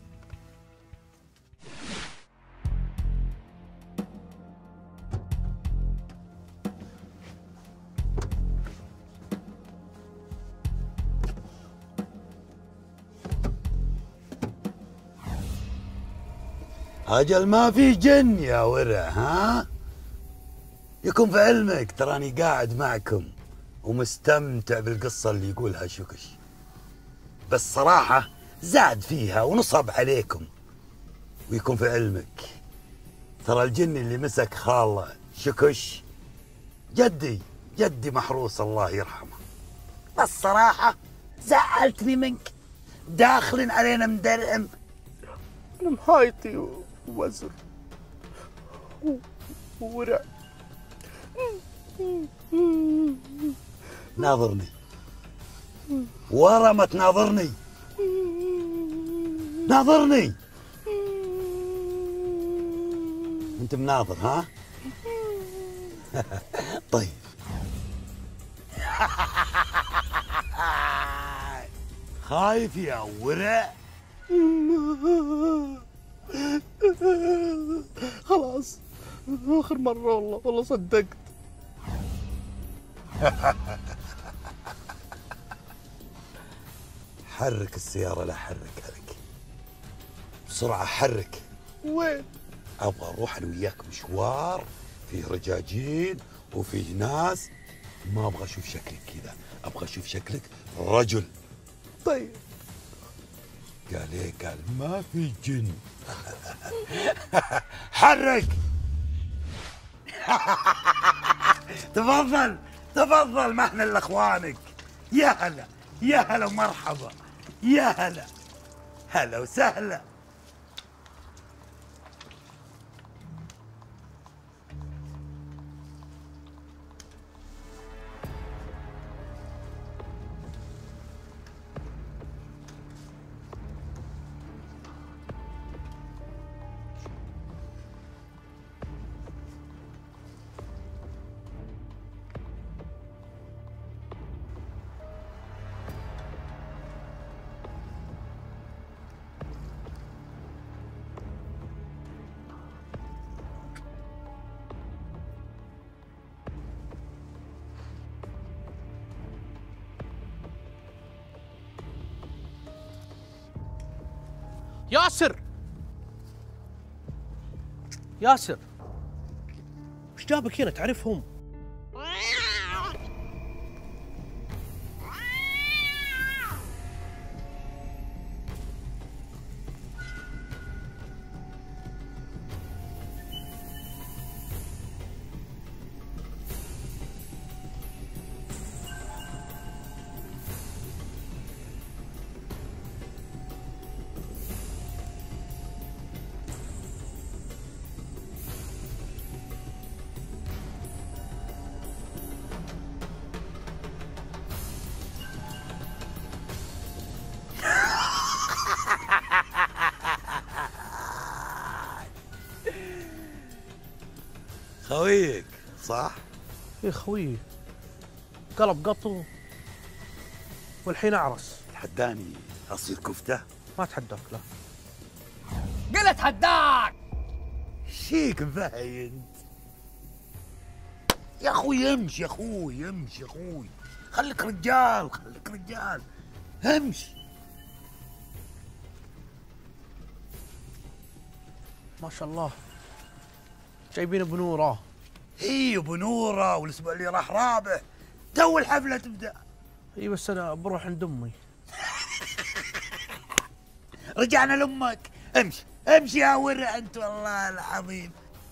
أجل ما في جن يا ورع، ها؟ يكون في علمك تراني قاعد معكم ومستمتع بالقصة اللي يقولها شكش، بس صراحة زاد فيها ونصب عليكم. ويكون في علمك ترى الجن اللي مسك خال شكش جدي جدي محروس الله يرحمه، بس صراحة زعلتني منك، داخلين علينا مدرعم. أنا محايطي ووزر وورع. ناظرني ورا ما تناظرني، ناظرني. انت مناظر ها؟ طيب خايف يا ورع؟ خلاص آخر مرة والله والله صدقت. حرك السيارة، لا حرك لك بسرعة، حرك. وين؟ أبغى أروح أنا وياك مشوار فيه رجاجين وفيه ناس، ما أبغى أشوف شكلك كذا، أبغى أشوف شكلك رجل. طيب. قال إيه؟ قال ما في جن. حرك. تفضل تفضل، ما احنا الا اخوانك. يا هلا يا هلا ومرحبا، يا هلا هلا وسهلا. ياسر ياسر وش جابك هنا؟ تعرفهم؟ خويك صح؟ اي خويي، قلب قطو والحين اعرس. تحداني اصير كفته؟ ما اتحداك لا. قلت حداك. شيك مفهي انت يا اخوي. امشي يا اخوي، امشي يا اخوي، خليك رجال، خليك رجال، امشي. ما شاء الله جايبين ابو نوره. اي ابو نوره، والاسبوع اللي راح رابح، تو الحفله تبدا. اي بس انا بروح عند امي. رجعنا لامك. امشي امشي يا ورع انت والله العظيم.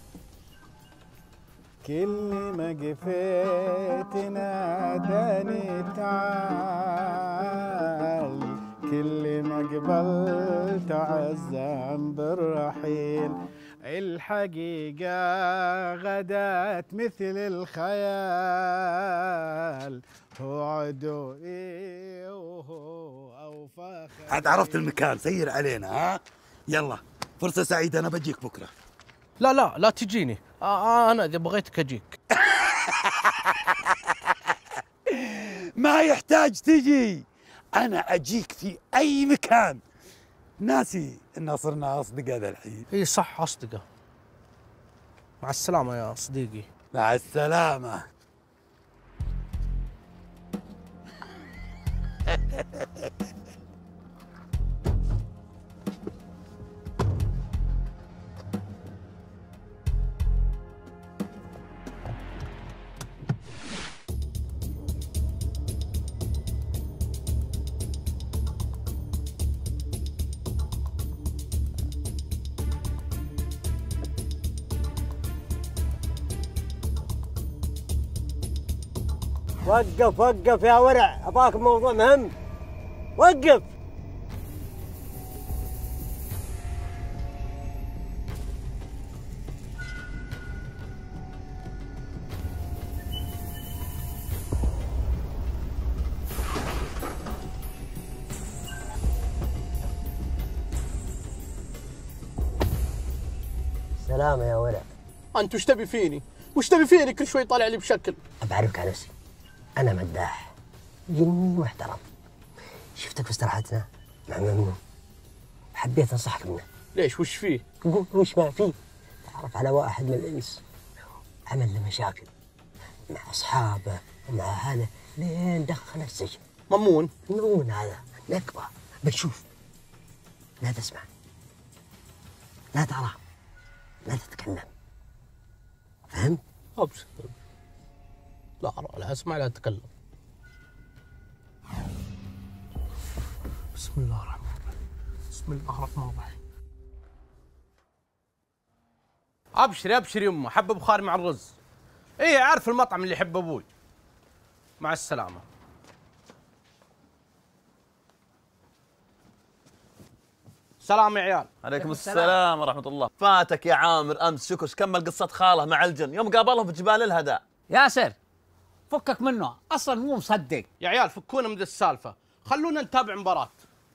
كل ما جفيت ناداني تعالي، كل ما قبلت عزام بالرحيل، الحقيقة غدات مثل الخيال، هو عدوي وهو أوفى. عاد عرفت المكان، سير علينا. ها يلا فرصة سعيدة، أنا بجيك بكرة. لا لا لا تجيني، آه أنا إذا بغيتك أجيك. ما يحتاج تجي، أنا أجيك في أي مكان. ناسي إن صرنا أصدقاء ذا الحين. إي صح أصدقاء. مع السلامة يا صديقي. مع السلامة. وقف وقف يا ورع، اباك موضوع مهم. وقف. سلامة يا ورع. أنت وش تبي فيني؟ وش تبي فيني كل شوي طالع لي بشكل؟ بعرفك على نفسي، أنا مداح جني محترم. شفتك في استراحتنا مع ممنون، حبيت أنصحك منه. ليش وش فيه؟ قول وش ما فيه. تعرف على واحد من الإنس عمل له مشاكل مع أصحابه ومع أهله لين دخل السجن. ممنون؟ ممنون هذا نكبة. بتشوف، لا تسمع، لا ترى، لا تتكلم، فهمت؟ أبشر. لا أرى لا أسمع لا أتكلم. بسم الله الرحمن الرحيم. بسم الله الرحمن الرحيم. أبشري أبشري يمه، حبة بخاري مع الرز. إيه عارف المطعم اللي يحب أبوي. مع السلامة. سلام يا عيال. عليكم السلام ورحمة الله. فاتك يا عامر أمس شكرش كمل قصة خاله مع الجن يوم قابلهم في جبال الهدى. ياسر فكك منه، أصلا مو مصدق. يا عيال فكونا من السالفة، خلونا نتابع مباراة.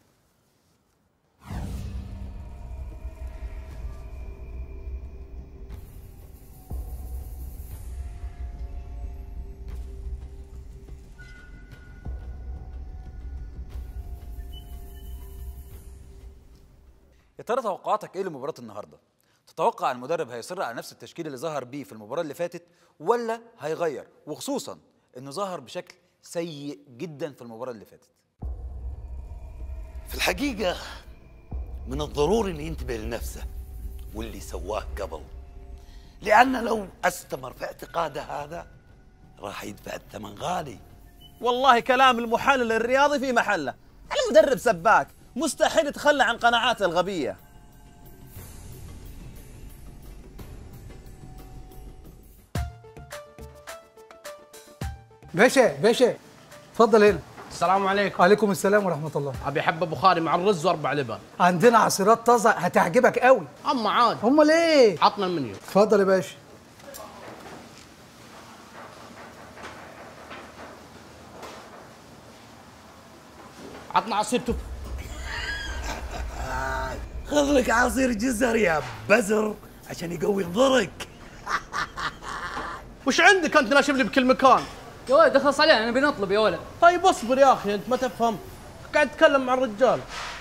يا ترى توقعاتك ايه لمباراة النهارده؟ تتوقع المدرب هيصر على نفس التشكيل اللي ظهر بيه في المباراة اللي فاتت ولا هيغير؟ وخصوصا انه ظهر بشكل سيء جدا في المباراة اللي فاتت. في الحقيقة من الضروري انه ينتبه لنفسه واللي سواه قبل، لأن لو استمر في اعتقاده هذا راح يدفع الثمن غالي. والله كلام المحلل الرياضي في محله، المدرب سباك مستحيل يتخلى عن قناعاته الغبية. باشا باشا اتفضل هنا. السلام عليكم. وعليكم السلام ورحمة الله. أبي حبة بخاري مع الرز وأربع لبن. عندنا عصيرات طازة هتعجبك قوي. أما عاد. أمال إيه؟ عطنا المنيو. اتفضل يا باشا. عطنا عصير تف. خذ لك عصير جزر يا بزر عشان يقوي ضرك. وش عندك انت ناشب لي بكل مكان؟ يا ولد اخلص علينا نبي نطلب يا ولد. طيب اصبر يا اخي انت ما تفهم، قاعد اتكلم مع الرجال.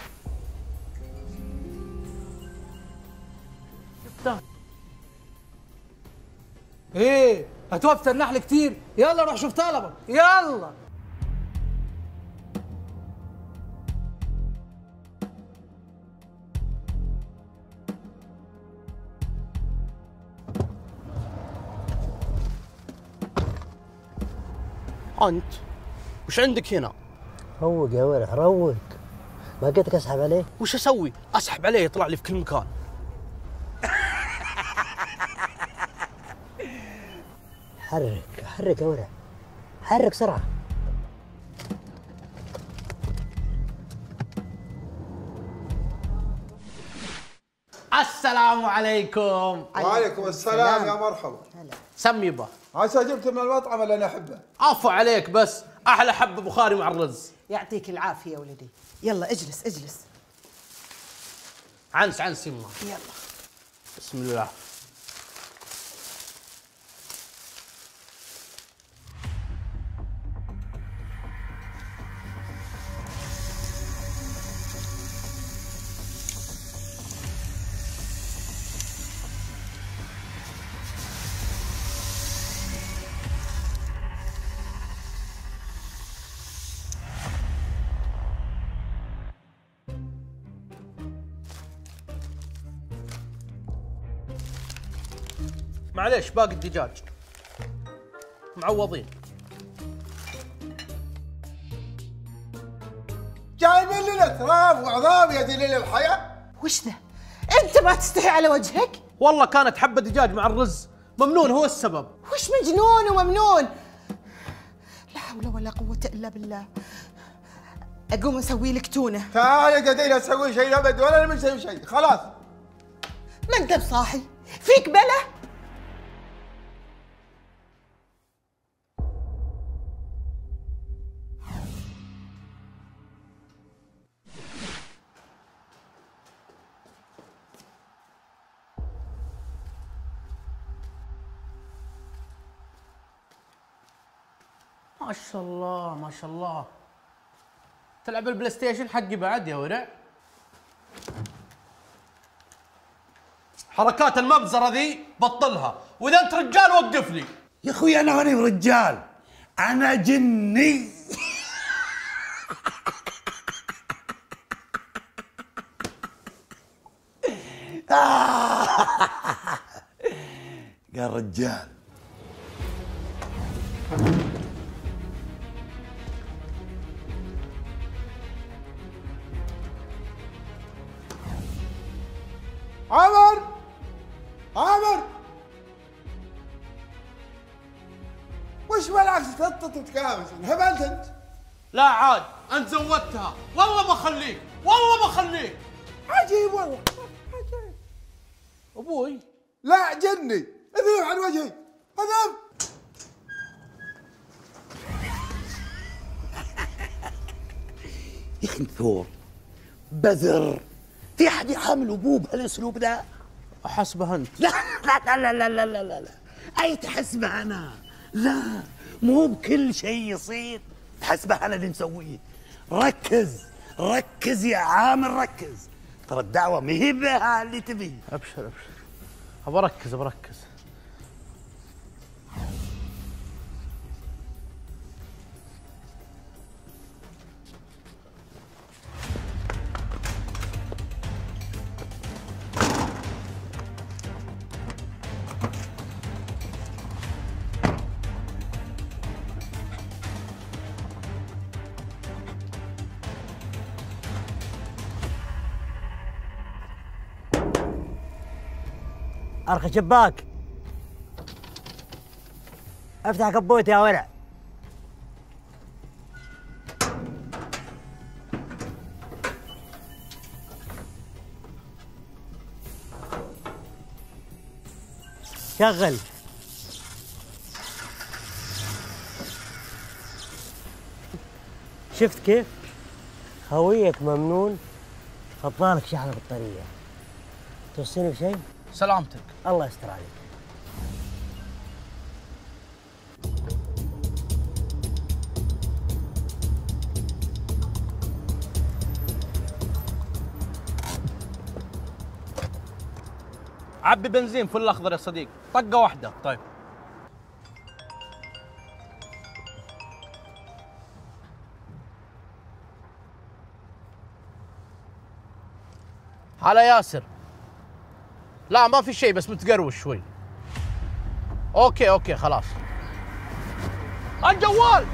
ايه هتوقف تنحل كتير، يلا روح شوف طلبك يلا. انت وش عندك هنا؟ روق يا ولد روق، ما قلت لك اسحب عليه؟ وش اسوي؟ اسحب عليه يطلع لي في كل مكان. حرك حرك يا ولد، حرك سرعه. السلام عليكم. وعليكم السلام يا مرحبا. سم يبا. عسى جبت من المطعم اللي انا احبه. عفو عليك، بس احلى حبه بخاري مع الرز. يعطيك العافيه يا ولدي. يلا اجلس اجلس. عنس عنس يما. يلا بسم الله. معليش باقي الدجاج معوضين. جايبين لنا تراب وعظام يا دليل الحياه. وش ذا؟ انت ما تستحي على وجهك؟ والله كانت حبه دجاج مع الرز، ممنون هو السبب. وش مجنون وممنون؟ لا حول ولا قوه الا بالله. اقوم اسوي لك تونه. تعال قاعدين اسوي شيء ابد ولا انا مسوي شيء، خلاص. ما انت بصاحي، فيك بلا. ما شاء الله ما شاء الله. تلعب البلاي ستيشن حقي بعد يا ورع. حركات المبزرة ذي بطلها، واذا انت رجال وقف لي. يا اخوي انا ماني رجال، انا جني. قال رجال. عمر عمر وش بالعكس تطط وتكامس؟ انهبلت انت؟ لا عاد انت زودتها، والله ما اخليك، والله ما اخليك. عجيب والله عجيب. ابوي لا جني، اذهب عن وجهي اذهب. يا اخي ثور بذر، في احد يحامل ابوه بهالاسلوب ده؟ احسبه انت. لا لا لا لا لا لا لا لا اي تحسبه انا؟ لا مو بكل شيء يصير تحسبه انا اللي مسويه. ركز ركز يا عامر ركز، ترى الدعوه ما هي بها اللي تبي. ابشر ابشر، ابى اركز ابى اركز. ارخي شباك، افتح كبوت يا ورع. شغل. شفت كيف؟ خويك ممنون خطالك شحنة بطارية. توصيني بشيء؟ سلامتك. الله يستر عليك. عبي بنزين فل اخضر يا صديق، طقه واحده. طيب. هلا ياسر. لا ما في شيء بس متقروش شوي. اوكي اوكي خلاص. الجوال.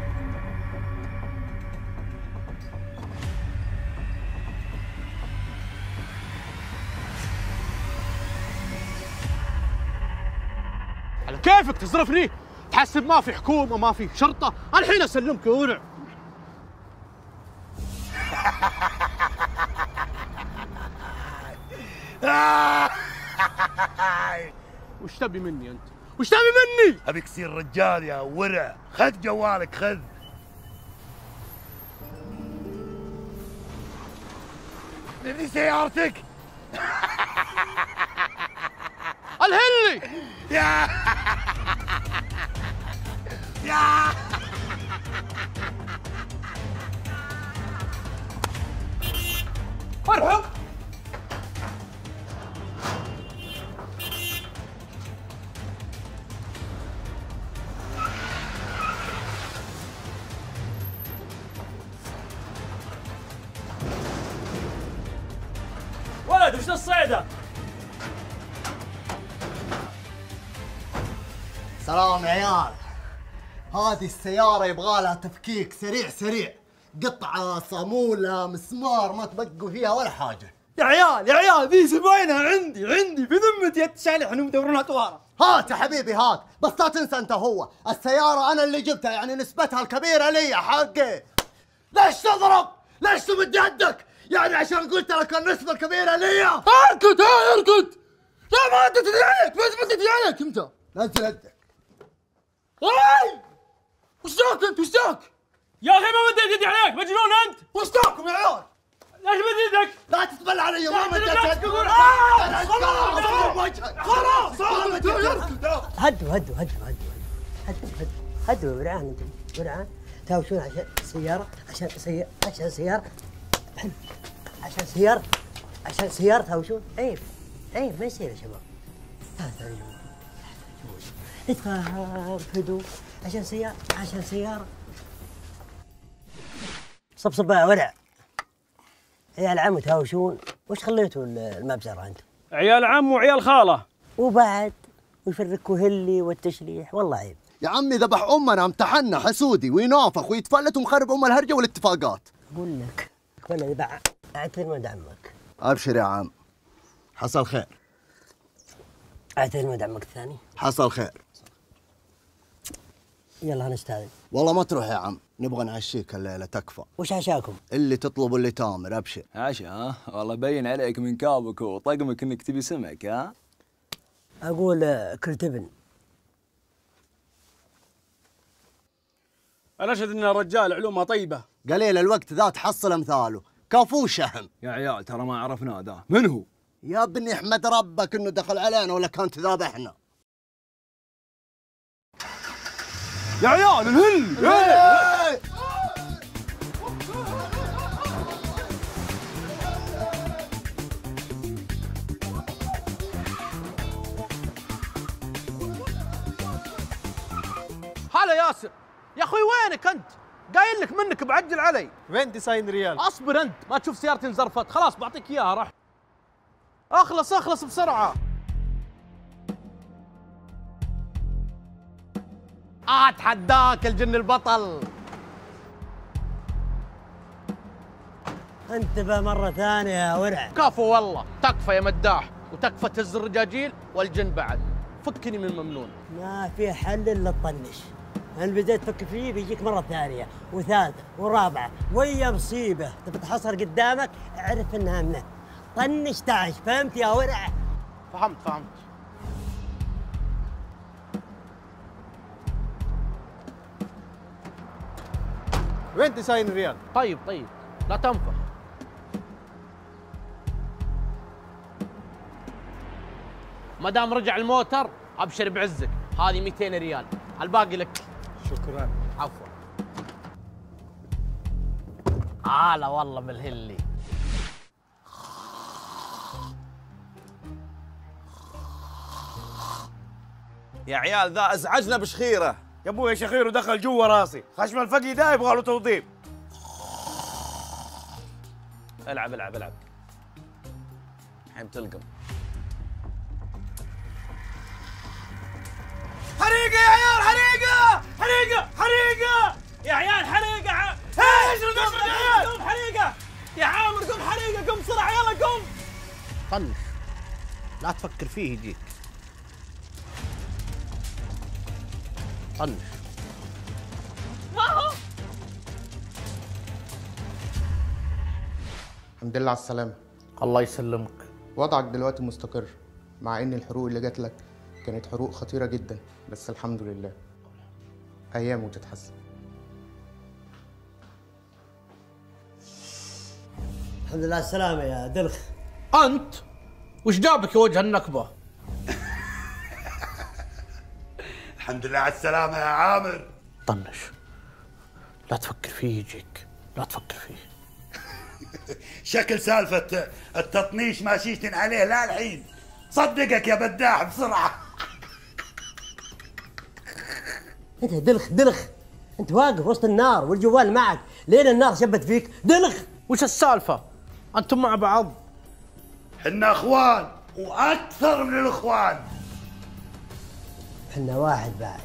على كيفك تصرفني، تحسب ما في حكومه ما في شرطه، الحين اسلمك يا ورع. وش تبي مني انت؟ وش تبي مني؟ ابيك تصير رجال يا ورع، خذ جوالك خذ. نبي سيارتك. الهلي يا يا ارحب. ولد وش الصيدة؟ سلام يا عيال، هذه السيارة يبغى لها تفكيك سريع سريع، قطعة صامولة مسمار ما تبقوا فيها ولا حاجة. يا عيال يا عيال ذي سبعينها عندي عندي بذمتي التشالي احنا مدورونها توارة. هات يا حبيبي هات، بس لا تنسى انت هو، السيارة انا اللي جبتها يعني نسبتها الكبيرة لي حقي. ليش تضرب؟ ليش تمد يدك؟ يعني عشان قلت لك النسبة الكبيرة لي؟ اركض ها اركض. لا ما انت تدعيك ما انت تدعيك انت. نزل يدك. واي وش ذاك انت وش ذاك؟ يا اخي ما مديت يدي عليك مجنون انت؟ وش ذاكم يا عيال؟ ليش مد يدك؟ لا تتبلى علي ما مديت يدك. خلاص خلاص هدوا هدوا هدوا هدوا هدوا هدوا هدوا يا ورعان انتم ورعان تهاوشون عشان سيارة عشان سيارة عشان سيارة عشان سيارة عشان سيارة تهاوشون. عيب عيب ما يصير يا شباب. لا تعيشون نتفاهم هدوء عشان سيارة عشان سيارة. صبصب يا ورع. عيال عم تهاوشون وش خليتوا المبزرة انتم؟ عيال عم وعيال خالة. وبعد ويفركوا هلي والتشليح والله عيب. يا عمي ذبح امنا امتحنا حسودي وينافخ ويتفلت ومخرب ام الهرجه والاتفاقات. اقول لك وانا ذبح اعتذر من عمك. ابشر يا عم حصل خير. اعتذر من عمك الثاني. حصل خير. يلا هنستاذن. والله ما تروح يا عم، نبغى نعشيك الليله تكفى. وش عشاكم؟ اللي تطلبه اللي تامر ابشر. عشا ها؟ والله باين عليك من كابك وطقمك انك تبي سمك ها؟ اقول كلت ابن. انا اشهد ان الرجال علومه طيبه. قليل الوقت ذا تحصل امثاله، كفو شهم. يا عيال ترى ما عرفناه ذا، من هو؟ يا ابني احمد ربك انه دخل علينا ولا كانت ذابحنا. يا عيال الهل إيه. هلا ياسر. يا اخوي وينك انت؟ قايل لك منك بعجل علي. وين تسعين ريال؟ اصبر انت، ما تشوف سيارتي انزرفت، خلاص بعطيك اياها راح. اخلص اخلص بسرعه. اتحداك الجن البطل. انتبه مرة ثانية يا ورع. كفو والله، تكفى يا مداح، وتكفى تهز الرجاجيل والجن بعد. فكني من ممنون. ما في حل الا تطنش. ان بديت تفكر فيه بيجيك مرة ثانية وثالثة ورابعة ويا مصيبة تبي تحصر قدامك اعرف انها منه. طنش تعش، فهمت يا ورع؟ فهمت فهمت. وين تسعين ريال؟ طيب طيب لا تنفخ. ما دام رجع الموتر ابشر بعزك، هذه مئتين ريال، الباقي لك. شكرا. عفوا. هلا والله بالهلي. يا عيال ذا ازعجنا بشخيره. يا ابوي شخيره دخل جوا راسي، خشم الفقي ده يبغى له توظيف. العب العب العب. الحين بتلقم. حريقه يا عيال، حريقه حريقه حريقه يا عيال، حريقه. ايش قوم يا قوم حريقه يا عامر، قوم حريقه، قوم بسرعه يلا قوم. طنش، لا تفكر فيه يجيك. طنش. ما هو الحمد لله على السلامة. الله يسلمك. وضعك دلوقتي مستقر، مع ان الحروق اللي جات لك كانت حروق خطيرة جدا، بس الحمد لله ايام وتتحسن. الحمد لله على السلامة يا دلخ. انت وش جابك يا وجه النكبة؟ الحمد لله على السلامة يا عامر. طنش، لا تفكر فيه يجيك، لا تفكر فيه. شكل سالفة التطنيش ماشيتن عليه لا الحين. صدقك يا بداح بسرعة. انت دلخ دلخ، انت واقف وسط النار والجوال معك، لين النار شبت فيك دلخ. وش السالفة؟ انتم مع بعض؟ حنا اخوان واكثر من الاخوان. حنا واحد بعد.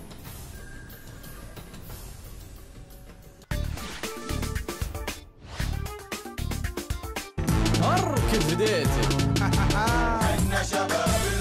اركض بديتي. حنا شباب